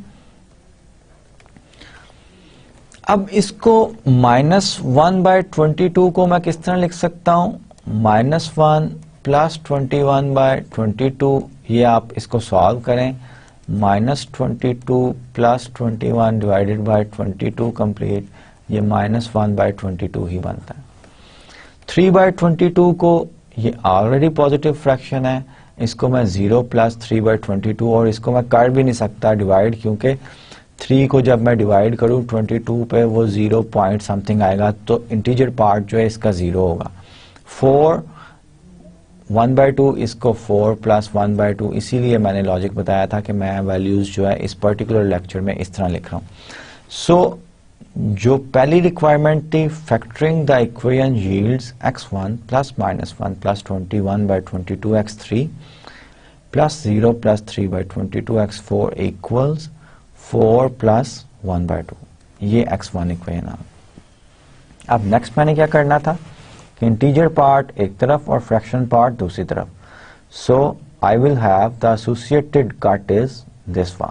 A: अब इसको minus one by twenty two को मैं किस तरह लिख सकता हूं, minus one plus twenty one by twenty two. ये आप इसको सॉल्व करें, minus twenty two plus twenty one divided by twenty two complete, ये minus one by twenty two ही बनता है। थ्री बाई ट्वेंटी टू को ये ऑलरेडी पॉजिटिव फ्रैक्शन है, इसको मैं zero plus three by twenty two, और इसको मैं कर भी नहीं सकता डिवाइड, क्योंकि थ्री को जब मैं डिवाइड करूँ ट्वेंटी टू पे वो जीरो पॉइंट समथिंग आएगा, तो इंटीजर पार्ट जो है इसका जीरो होगा। फोर वन बाई टू, इसको four plus one by two, इसीलिए मैंने लॉजिक बताया था कि मैं वैल्यूज जो है इस पर्टिकुलर लेक्चर में इस तरह लिख रहा हूं। सो so, जो पहली रिक्वायरमेंट थी factoring the equation yields x one plus minus one plus twenty one by twenty two x three plus zero plus three by twenty two x four equals four plus one by two, ये x one equation आ। अब next मैंने क्या करना था कि integer part एक तरफ और फ्रैक्शन पार्ट दूसरी तरफ। So I will have the associated cut is this one.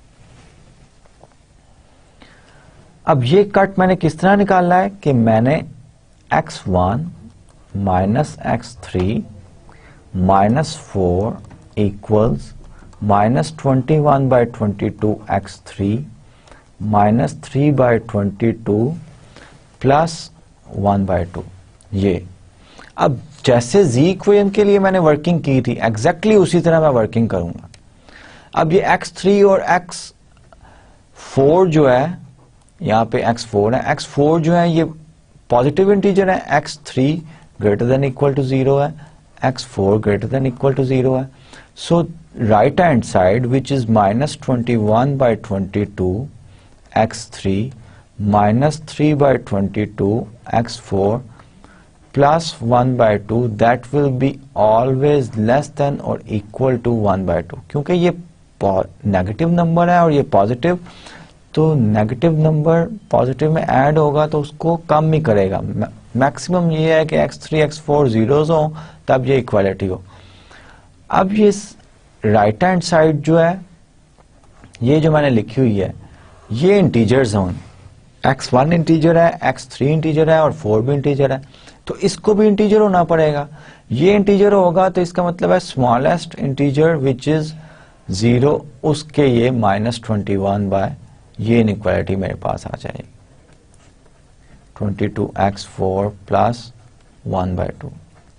A: अब ये कट मैंने किस तरह निकालना है कि मैंने x one minus x three minus four equals minus twenty one by twenty two x three minus three by twenty two plus one by two. ये अब जैसे z इक्वेशन के लिए मैंने वर्किंग की थी एग्जैक्टली exactly उसी तरह मैं वर्किंग करूंगा। अब ये एक्स थ्री और एक्स फोर जो है, यहाँ पे एक्स फोर है, एक्स फोर जो है ये पॉजिटिव इंटीजर है, x three greater than equal to zero है, x four greater than equal to zero है। So right hand side, which is minus twenty-one by twenty-two x three minus three by twenty-two x four plus one by two, that will be always less than or equal to one by two. क्योंकि ये negative number है और ये positive, तो negative number positive में add होगा तो उसको कम ही करेगा. मैक्सिमम ये है कि x three x four zeros हो तब ये इक्वालिटी हो. अब ये राइट हैंड साइड जो है, ये जो मैंने लिखी हुई है, ये इंटीजर्स हों. एक्स वन इंटीजर है, एक्स थ्री इंटीजर है और फोर भी इंटीजर है, तो इसको भी इंटीजर होना पड़ेगा. ये इंटीजर होगा तो इसका मतलब है smallest integer which is zero, उसके ये माइनस ट्वेंटी वन बाय ये इनइक्वालिटी मेरे पास आ जाएगी twenty two x four plus one by two.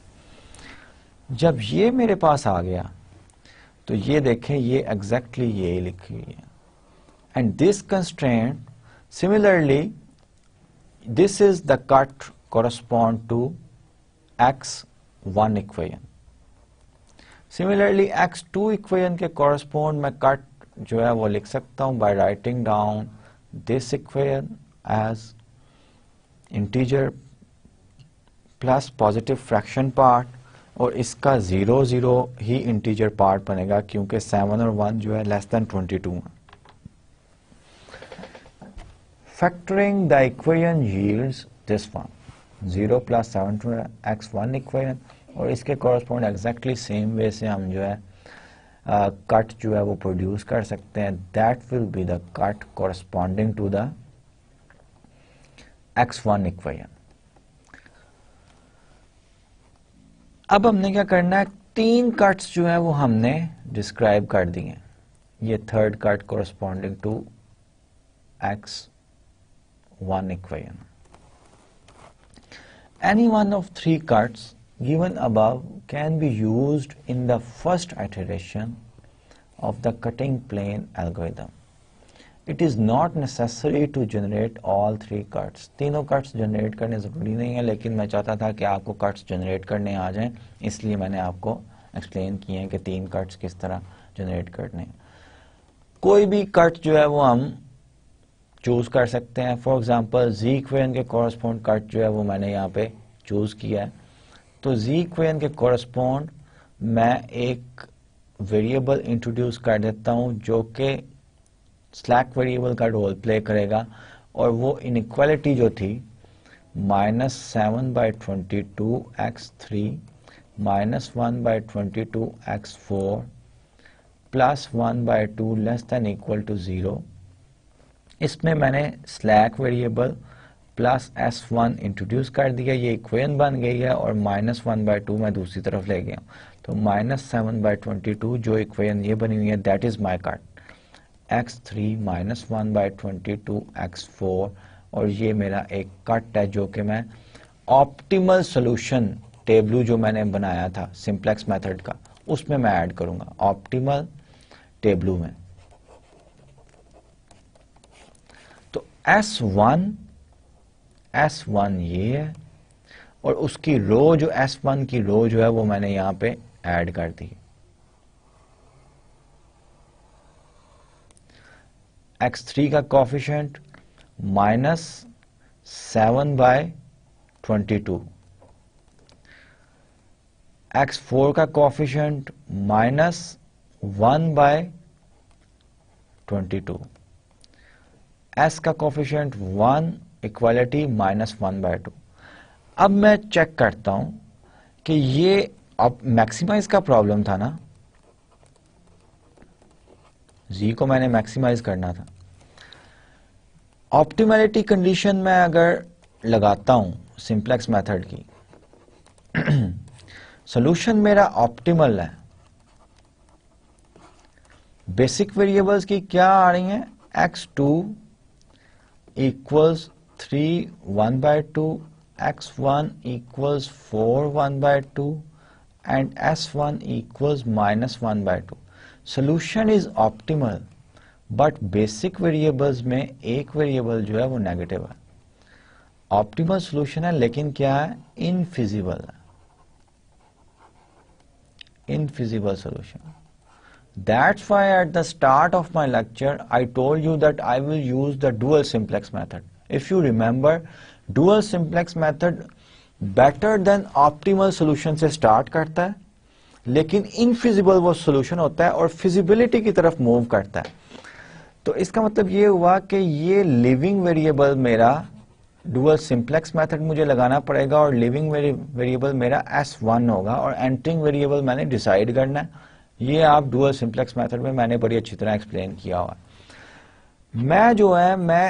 A: जब ये मेरे पास आ गया तो ये देखें, ये एग्जैक्टली ये लिखी हुई है. And this constraint similarly this is the cut correspond to x one equation. Similarly x two equation के correspond मैं कट जो है वो लिख सकता हूं by writing down this equation as integer plus positive fraction part, और इसका जीरो जीरो ही integer part बनेगा क्योंकि सेवन और वन जो है less than ट्वेंटी टू है. Factoring the equation yields this one zero plus seven two x one equation, और इसके कॉरस्पॉन्ड एग्जैक्टली सेम वे से हम जो है कट uh, जो है वो प्रोड्यूस कर सकते हैं. That will be the cut corresponding to the x one equation. अब हमने क्या करना है, तीन कट्स जो है वो हमने डिस्क्राइब कर दिए. ये third cut corresponding to x one equation. Any one of three cuts given above can be used in the first iteration of the cutting plane algorithm. It is not necessary to generate all three cuts. तीनों cuts generate करने ज़रूरी नहीं है, लेकिन मैं चाहता था कि आपको cuts generate करने आ जाएं, इसलिए मैंने आपको explain किए हैं कि तीन cuts किस तरह generate करने हैं. कोई भी cut जो है वो हम चूज कर सकते हैं. फॉर एग्जाम्पल जी इक्वेशन के कॉरस्पॉन्ड कट जो है वो मैंने यहाँ पे चूज किया है. तो जी इक्वेशन के कॉरस्पॉन्ड मैं एक वेरिएबल इंट्रोड्यूस कर देता हूँ जो कि स्लैक वेरिएबल का रोल प्ले करेगा, और वो इनइक्वालिटी जो थी minus seven by twenty two x three minus one by twenty two x four plus one by two less than equal to zero, इसमें मैंने slack variable plus s one introduce कर दिया. ये इक्वेशन बन गई है और माइनस वन बाई टू मैं दूसरी तरफ ले गया. तो minus seven by twenty two जो इक्वेशन ये बनी हुई है that is my cut. X three minus one by twenty two x four, और ये मेरा एक कट है जो कि मैं ऑप्टिमल सोल्यूशन टेबलू जो मैंने बनाया था सिंप्लेक्स मेथड का उसमें मैं ऐड करूंगा ऑप्टिमल टेबलू में. तो एस वन एस वन ये है, और उसकी रो जो एस वन की रो जो है वो मैंने यहां पे ऐड कर दी. एक्स थ्री का coefficient minus seven by twenty two, x four का coefficient minus one by twenty two, s का coefficient one, equality minus one by two. अब मैं चेक करता हूं कि ये अब मैक्सिमाइज का प्रॉब्लम था ना, जी को मैंने मैक्सिमाइज करना था. ऑप्टिमलिटी कंडीशन में अगर लगाता हूं सिंप्लेक्स मेथड की, सॉल्यूशन मेरा ऑप्टिमल है. बेसिक वेरिएबल्स की क्या आ रही हैं, x two equals three one by two, x one equals four one by two and S one equals minus one by two. Solution is optimal but basic variables में एक variable जो है वो नेगेटिव है. ऑप्टिमल सोल्यूशन है लेकिन क्या है, इनफिजिबल है, infeasible solution. That's why at the start of my lecture I told you that I will use the dual simplex method. If you remember, dual simplex method better than optimal solution से start करता है, लेकिन infeasible वो solution होता है और feasibility की तरफ मूव करता है. तो इसका मतलब ये हुआ कि ये लिविंग वेरिएबल मेरा डुअल सिंप्लेक्स मेथड मुझे लगाना पड़ेगा और लिविंग वेरिएबल मेरा एस वन होगा और एंटरिंग वेरिएबल मैंने डिसाइड करना है. ये आप डुअल सिंप्लेक्स मेथड में मैंने बड़ी अच्छी तरह एक्सप्लेन किया हुआ. मैं जो है मैं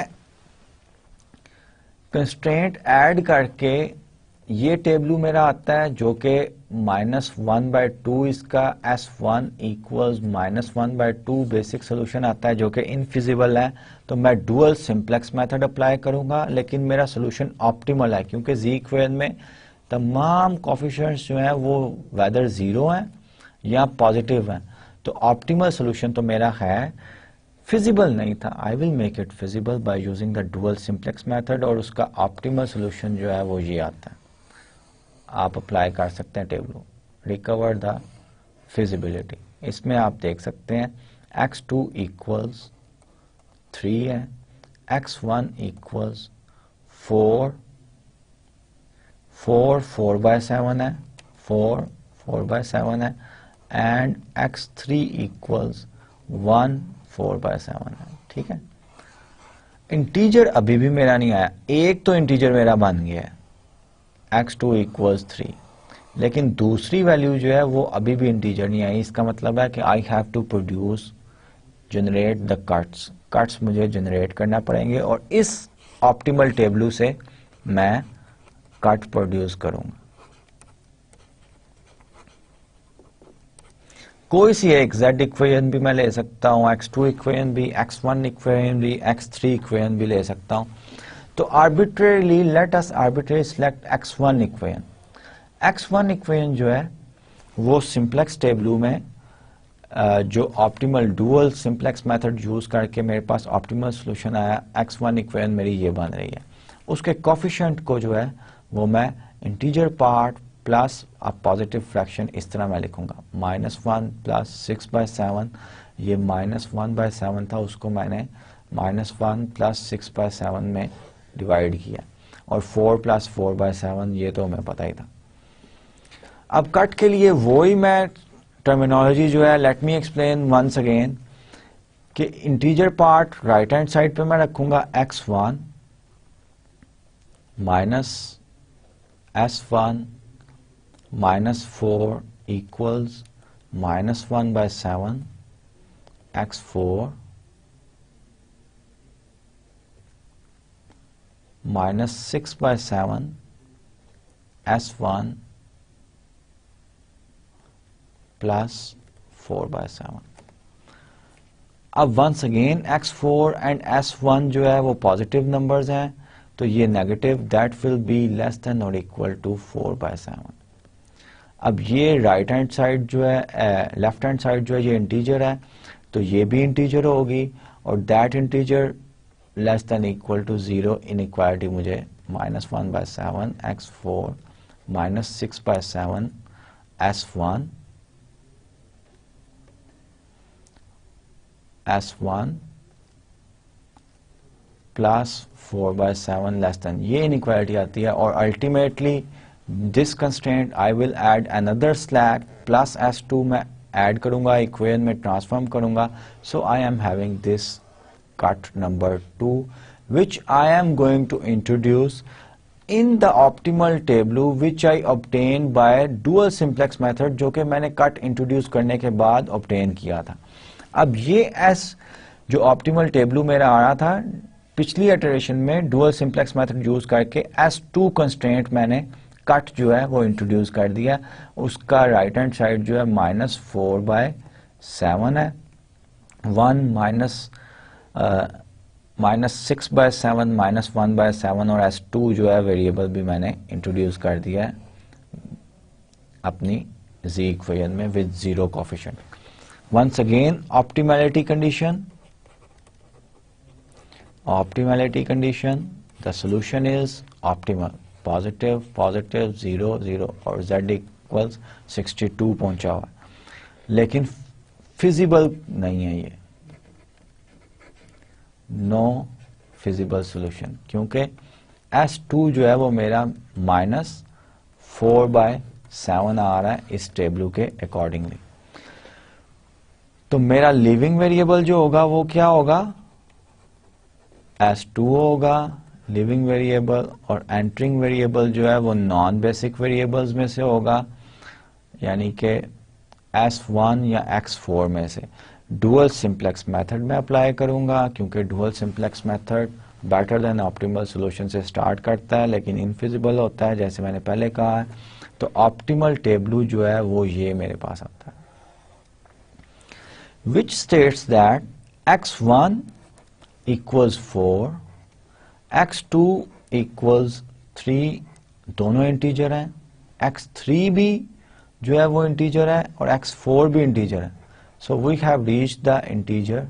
A: कंस्ट्रेंट ऐड करके ये टेबल मेरा आता है जो कि माइनस वन बाई टू इसका S one equals minus one by two basic solution आता है जो कि इनफिजिबल है. तो मैं डुअल सिंप्लेक्स मेथड अप्लाई करूंगा, लेकिन मेरा सोल्यूशन ऑप्टिमल है क्योंकि जी इक्वेशन में तमाम कोफिशिएंट्स जो हैं वो वेदर जीरो हैं या पॉजिटिव हैं. तो ऑप्टिमल सोल्यूशन तो मेरा है, फिजिबल नहीं था. I will make it feasible by using the dual simplex method और उसका ऑप्टिमल सोल्यूशन जो है वो ये आता है. आप अप्लाई कर सकते हैं टेबल. Recover the feasibility. इसमें आप देख सकते हैं एक्स टू इक्वल्स थ्री है, x one equals four, four four by seven है, फोर फोर बाय सेवन है and X three equals one four by seven है. ठीक है. इंटीजर अभी भी मेरा नहीं आया. एक तो इंटीजर मेरा बन गया है एक्स टू इक्वल्स थ्री, लेकिन दूसरी वैल्यू जो है वो अभी भी इंटीजर नहीं आई. इसका मतलब है कि I have to produce generate the cuts. Cuts मुझे जनरेट करना पड़ेंगे और इस ऑप्टिमल टेबल से मैं कट प्रोड्यूस करूंगा. कोई सी एक जेड इक्वेशन भी मैं ले सकता हूं, एक्स टू इक्वेशन भी, एक्स वन इक्वेशन भी, एक्स थ्री इक्वेशन भी ले सकता हूं. तो arbitrarily let us arbitrarily select X one equation. X one equation जो है वो सिंप्लेक्स टेबल में जो optimal dual simplex method use करके मेरे पास ऑप्टिमल सॉल्यूशन आया. एक्स वन इक्वेशन मेरी ये बन रही है. उसके कोफिशिएंट को जो है वो मैं integer part plus a positive fraction इस तरह मैं लिखूंगा. Minus one plus six by seven, ये माइनस वन बाय सेवन था, उसको मैंने minus one plus six by seven में डिवाइड किया और four plus four by seven ये तो हमें पता ही था. अब कट के लिए वही मैं टर्मिनोलॉजी जो है let me explain once again कि integer part right hand side पे मैं रखूंगा X one minus S one minus four equals minus one by seven X four minus six by seven S one plus four by seven. अब once again X four and S one जो है वो positive numbers हैं, तो ये negative that will be less than और equal to four by seven. अब ये राइट हैंड साइड जो है लेफ्ट हैंड साइड जो है ये इंटीजर है, तो ये भी इंटीजर होगी और that integer less than equal to zero. Inequality मुझे minus one by seven X four minus six by seven S one S one plus four by seven less than, ये इनइक्वालिटी आती है. और ultimately this constraint I will add another slack plus S two मैं ऐड करूंगा, equation में transform करूंगा. So I am having this cut number two which I am going to introduce in the optimal table which I obtained by dual simplex method जो कि मैंने cut introduce करने के बाद obtain किया था. अब ये S जो ऑप्टिमल टेबल मेरा आ रहा था पिछली इटरेशन में डुअल सिंप्लेक्स मेथड यूज करके एस टू कंस्ट्रेंट मैंने कट जो है वो इंट्रोड्यूस कर दिया. उसका राइट हैंड साइड जो है माइनस फोर बाय सेवन है, one minus minus six by seven minus one by seven और एस टू जो है वेरिएबल भी मैंने इंट्रोड्यूस कर दिया है अपनी जी इक्वेशन में with zero coefficient. Once again optimality condition, optimality condition, the solution is optimal, positive positive zero zero और z equals सिक्सटी टू पहुंचा हुआ. लेकिन फिजिबल नहीं है ये, नो फिजिबल सॉल्यूशन, क्योंकि एस टू जो है वो मेरा माइनस फोर बाय सेवन आ रहा है इस टेबल के अकॉर्डिंगली। तो मेरा लिविंग वेरिएबल जो होगा वो क्या होगा, एस टू होगा लिविंग वेरिएबल, और एंटरिंग वेरिएबल जो है वो नॉन बेसिक वेरिएबल्स में से होगा, यानी कि एस वन या एक्स फोर में से। डुअल सिंप्लेक्स मेथड में अप्लाई करूंगा, क्योंकि dual simplex method better than optimal solution से स्टार्ट करता है लेकिन इनफिजिबल होता है, जैसे मैंने पहले कहा है। तो ऑप्टिमल टेबल जो है वो ये मेरे पास आता है, which states that X one equals four, X two equals three, दोनों इंटीजर हैं, एक्स थ्री भी जो है वो इंटीजर है और एक्स फोर भी इंटीजर है। So we have reached the integer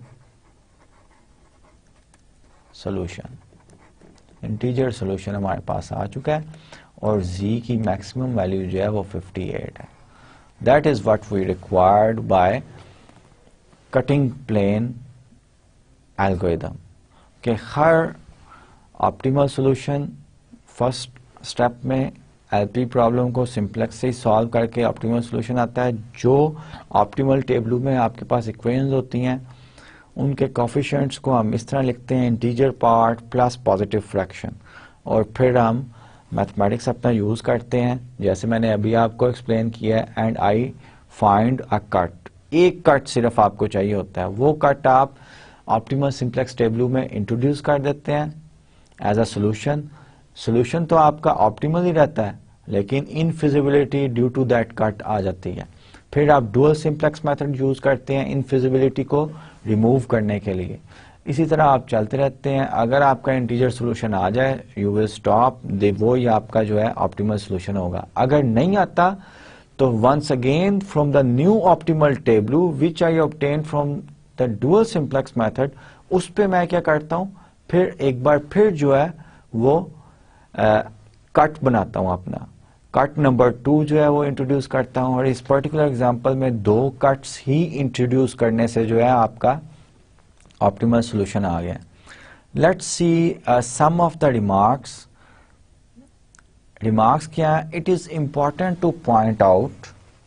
A: solution, integer solution हमारे पास आ चुका है और z की मैक्सिमम वैल्यू जो है वो फिफ्टी एट है। That is what we required by cutting plane algorithm, कि हर ऑप्टिमल सॉल्यूशन फर्स्ट स्टेप में एलपी प्रॉब्लम को सिंप्लेक्स से सॉल्व करके ऑप्टिमल सॉल्यूशन आता है। जो ऑप्टिमल टेबल में आपके पास इक्वेशंस होती हैं उनके कोफिशिएंट्स को हम इस तरह लिखते हैं, integer part plus positive fraction, और फिर हम मैथमेटिक्स अपना यूज करते हैं, जैसे मैंने अभी आपको एक्सप्लेन किया है। And I find a cut, एक कट सिर्फ आपको चाहिए होता है, वो कट आप ऑप्टिमल सिंप्लेक्स टेबल में इंट्रोड्यूस कर देते हैं एज अ सॉल्यूशन। सॉल्यूशन तो आपका ऑप्टिमल ही रहता है लेकिन infeasibility due to that cut आ जाती है। फिर आप डुअल सिंप्लेक्स मेथड यूज करते हैं इनफिजिबिलिटी को रिमूव करने के लिए। इसी तरह आप चलते रहते हैं, अगर आपका इंटीजर सॉल्यूशन आ जाए यू विल स्टॉप, वो ही आपका जो है ऑप्टिमल सॉल्यूशन होगा। अगर नहीं आता तो once again from the new optimal table which I obtain from the dual simplex method, उस पे मैं क्या करता हूं, फिर एक बार फिर जो है वो कट uh, बनाता हूं अपना, कट नंबर टू जो है वो इंट्रोड्यूस करता हूं। और इस पर्टिकुलर एग्जांपल में दो कट्स ही इंट्रोड्यूस करने से जो है आपका ऑप्टिमल सॉल्यूशन आ गया। Let's see some of the remarks. Remarks क्या है, it is important to point out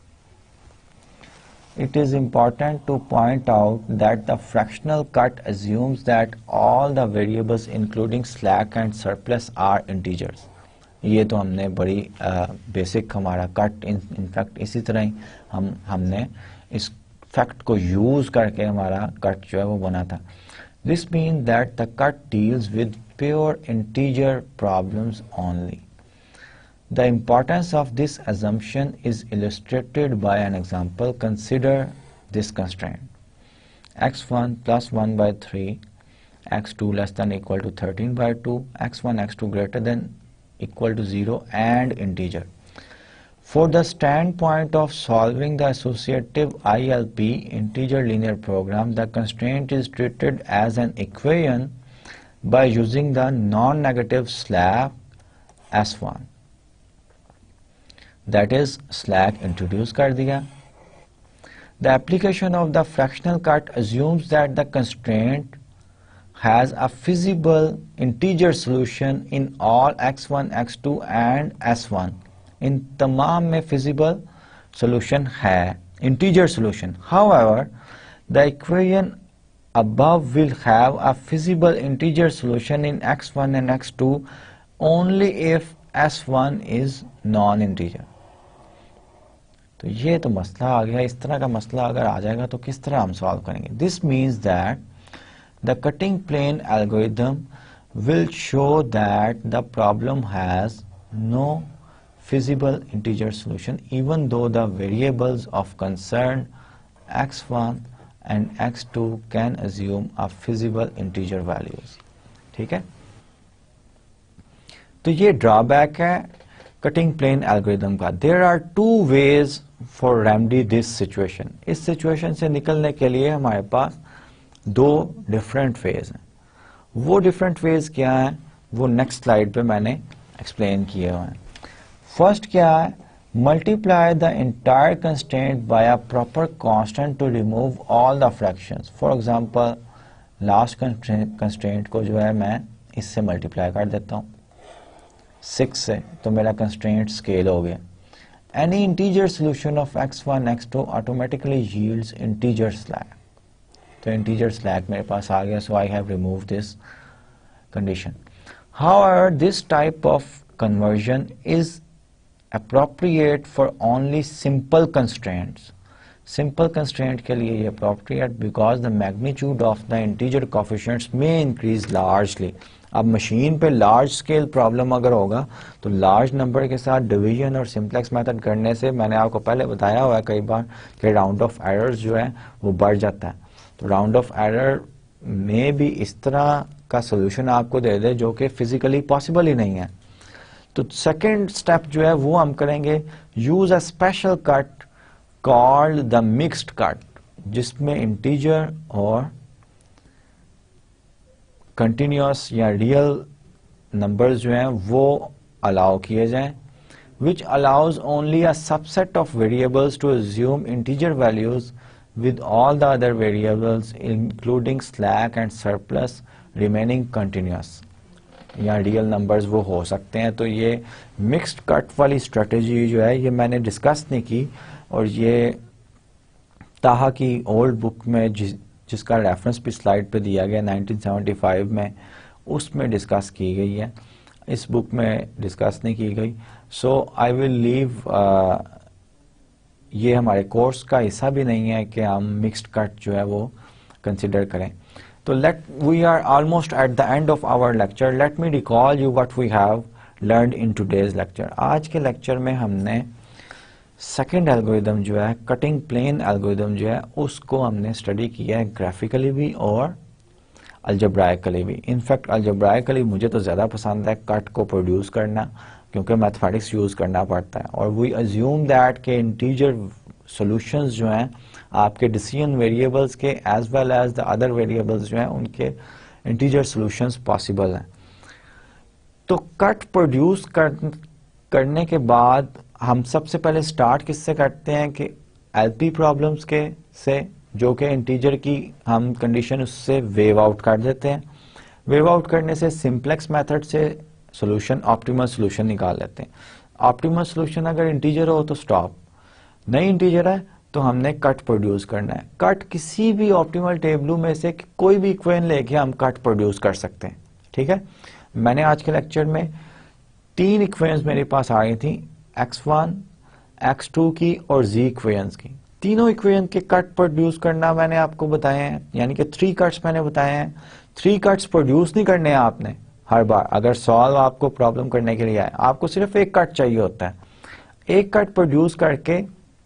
A: it is important to point out that the fractional cut assumes that all the variables including slack and surplus are integers। ये तो हमने बड़ी basic uh, हमारा cut in fact इसी तरह ही हम हमने इस फैक्ट को यूज करके हमारा कट जो है वो बना था। This mean that the cut deals with pure integer problems only. The importance of this assumption is illustrated by an example. Consider this constraint: x one plus one by three, x two less than equal to thirteen by two, x one, x two greater than equal to zero, and integer. For the standpoint of solving the associative I L P integer linear program, the constraint is treated as an equation by using the non-negative slack S one. That is slack introduce कर दिया। The application of the fractional cut assumes that the constraint has a feasible integer solution in all x one, x two and s one। इन तमाम में feasible solution है, integer solution। However, the equation above will have a feasible integer solution in x one and x two only if s one is non-integer। तो ये तो मसला आ गया। इस तरह का मसला अगर आ जाएगा तो किस तरह हम सॉल्व करेंगे। This means that the cutting plane algorithm will show that the problem has no feasible integer solution even though the variables of concern x one and x two can assume a feasible integer values। ठीक है, तो ये drawback है cutting plane algorithm का। There are two ways for remedy this situation. इस situation से निकलने के लिए हमारे पास दो डिफरेंट वेज हैं। वो डिफरेंट वेज क्या है वो नेक्स्ट स्लाइड पे मैंने एक्सप्लेन किए हुए हैं। फर्स्ट क्या है, multiply the entire constraint by a proper constant to remove all the fractions. For example, last constraint को जो है मैं इससे multiply कर देता हूँ सिक्स से, तो मेरा constraint scale हो गया. Any integer solution of X one x two automatically yields integer slack. तो integer slack मेरे पास आ गया, so I have removed this condition. However, this type of conversion is appropriate for only simple constraints. Simple constraint के लिए ये appropriate because the magnitude of the integer coefficients may increase largely. अब machine पे large scale problem अगर होगा तो large number के साथ division और simplex method करने से, मैंने आपको पहले बताया हुआ है कई बार कि round of errors जो है वो बढ़ जाता है. तो round of error में भी इस तरह का solution आपको दे दे जो कि physically possible ही नहीं है. तो सेकेंड स्टेप जो है वो हम करेंगे, use a special cut called the mixed cut, जिसमें इंटीजर और कंटिन्यूअस या रियल नंबर्स जो हैं वो अलाउ किए जाएं, which allows only a subset of variables to assume integer values with all the other variables including slack and surplus remaining continuous, या real numbers वो हो सकते हैं. तो ये मिक्स्ड कट वाली स्ट्रेटजी जो है ये मैंने डिस्कस नहीं की, और ये ताहा की ओल्ड बुक में जिस जिसका रेफरेंस भी स्लाइड पे दिया गया नाइनटीन सेवेंटी फाइव में, उसमें डिस्कस की गई है. इस बुक में डिस्कस नहीं की गई. सो आई विल लीव, ये हमारे कोर्स का हिस्सा भी नहीं है कि हम मिक्स्ड कट जो है वो कंसिडर करें. So let we are almost at the end of our lecture. Let me recall you what we have learned in today's lecture. आज के लेक्चर में हमने सेकेंड एल्गोरिदम जो है, कटिंग प्लेन एल्गोरिदम जो है, उसको हमने स्टडी किया है ग्राफिकली भी और अल्जेब्राइकली भी. इनफैक्ट अल्जेब्राइकली मुझे तो ज़्यादा पसंद है कट को प्रोड्यूस करना, क्योंकि मैथमेटिक्स यूज़ करना पड़ता है. और वी अज्यूम दैट के इंटीजर सॉल्यूशंस जो हैं आपके डिसीजन वेरिएबल्स के as well as the other variables जो हैं उनके इंटीजर सॉल्यूशंस पॉसिबल हैं. तो कट प्रोड्यूस कर, करने के बाद हम सबसे पहले स्टार्ट किससे करते हैं कि एलपी प्रॉब्लम्स के से, जो कि इंटीजर की हम कंडीशन उससे वेव आउट कर देते हैं. वेव आउट करने से सिंप्लेक्स मेथड से सॉल्यूशन ऑप्टिमल सॉल्यूशन निकाल लेते हैं. ऑप्टिमल सॉल्यूशन अगर इंटीजर हो तो स्टॉप, नहीं इंटीजर है तो हमने कट प्रोड्यूस करना है. कट किसी भी ऑप्टिमल टेबल में से कोई भी इक्वेशन लेके हम कट प्रोड्यूस कर सकते हैं. ठीक है, मैंने आज के लेक्चर में तीन इक्वेशंस मेरे पास आ गई थी, एक्स वन, एक्स टू की और जी इक्वेशंस की. तीनों इक्वेशन के कट प्रोड्यूस करना मैंने आपको बताए हैं, यानी कि थ्री कट्स मैंने बताए हैं. थ्री कट्स प्रोड्यूस नहीं करने हैं आपने हर बार. अगर सॉल्व आपको प्रॉब्लम करने के लिए आए, आपको सिर्फ एक कट चाहिए होता है. एक कट प्रोड्यूस करके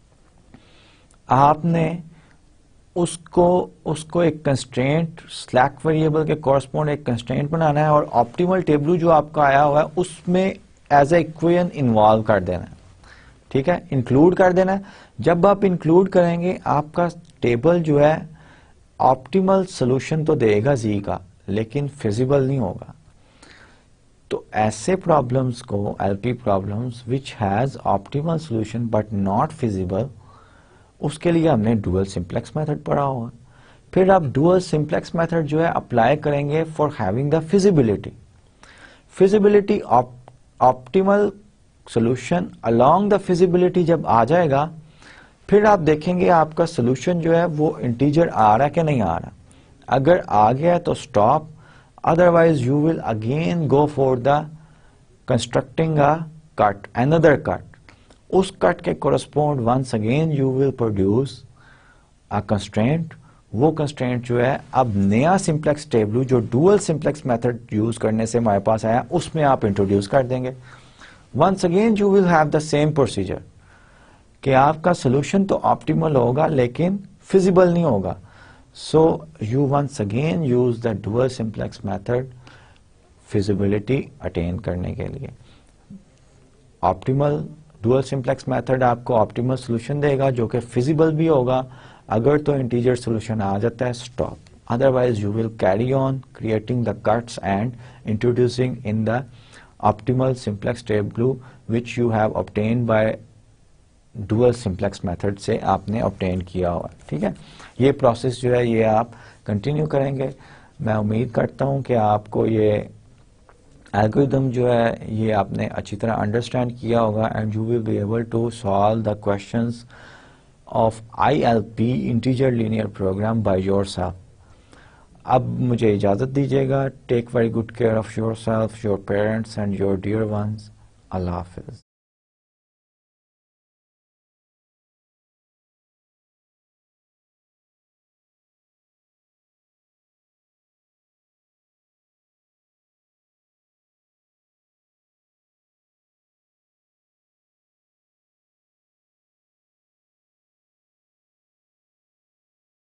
A: आपने उसको उसको एक कंस्ट्रेंट, स्लैक वेरिएबल के कॉरस्पॉन्ड एक कंस्ट्रेंट बनाना है, और ऑप्टिमल टेबल जो आपका आया हुआ है उसमें एज ए इक्वेशन इन्वॉल्व कर देना है. ठीक है, इंक्लूड कर देना है. जब आप इंक्लूड करेंगे आपका टेबल जो है ऑप्टिमल सोल्यूशन तो देगा जी का, लेकिन फिजिबल नहीं होगा. तो ऐसे प्रॉब्लम्स को, LP problems which has optimal solution but not feasible, उसके लिए हमने डुअल सिंप्लेक्स मेथड पढ़ा हुआ. फिर आप डुअल सिंप्लेक्स मेथड जो है अप्लाई करेंगे for having the feasibility. Feasibility optimal solution along the feasibility जब आ जाएगा, फिर आप देखेंगे आपका सॉल्यूशन जो है वो इंटीजर आ रहा है कि नहीं आ रहा. अगर आ गया तो stop, otherwise you will again go for the constructing a cut, another cut. उस कट के correspond once again you will produce a constraint. वो कंस्ट्रेंट जो है अब नया सिंप्लेक्स टेबल जो डुअल सिंप्लेक्स मेथड यूज करने से हमारे पास आया, उसमें आप इंट्रोड्यूस कर देंगे. Once again you will have the same procedure कि आपका सोल्यूशन तो ऑप्टिमल होगा लेकिन फिजिबल नहीं होगा. So you once again use the dual simplex method feasibility attain करने के लिए. ऑप्टिमल डुअल सिंप्लेक्स मेथड आपको ऑप्टिमल सॉल्यूशन देगा जो कि फिजिबल भी होगा. अगर तो इंटीजर सॉल्यूशन आ जाता है, stop. Otherwise you will carry on creating the cuts and introducing in the optimal simplex table which you have obtained by dual simplex method से आपने ऑब्टेन किया हुआ। ठीक है, ये प्रोसेस जो है ये आप कंटिन्यू करेंगे। मैं उम्मीद करता हूँ कि आपको ये एल्गोरिथम जो है ये आपने अच्छी तरह अंडरस्टैंड किया होगा and you will be able to solve the questions of I L P integer linear program by yourself. अब मुझे इजाज़त दीजिएगा। Take very good care of yourself, your parents and your dear ones. अल्लाह हाफिज़।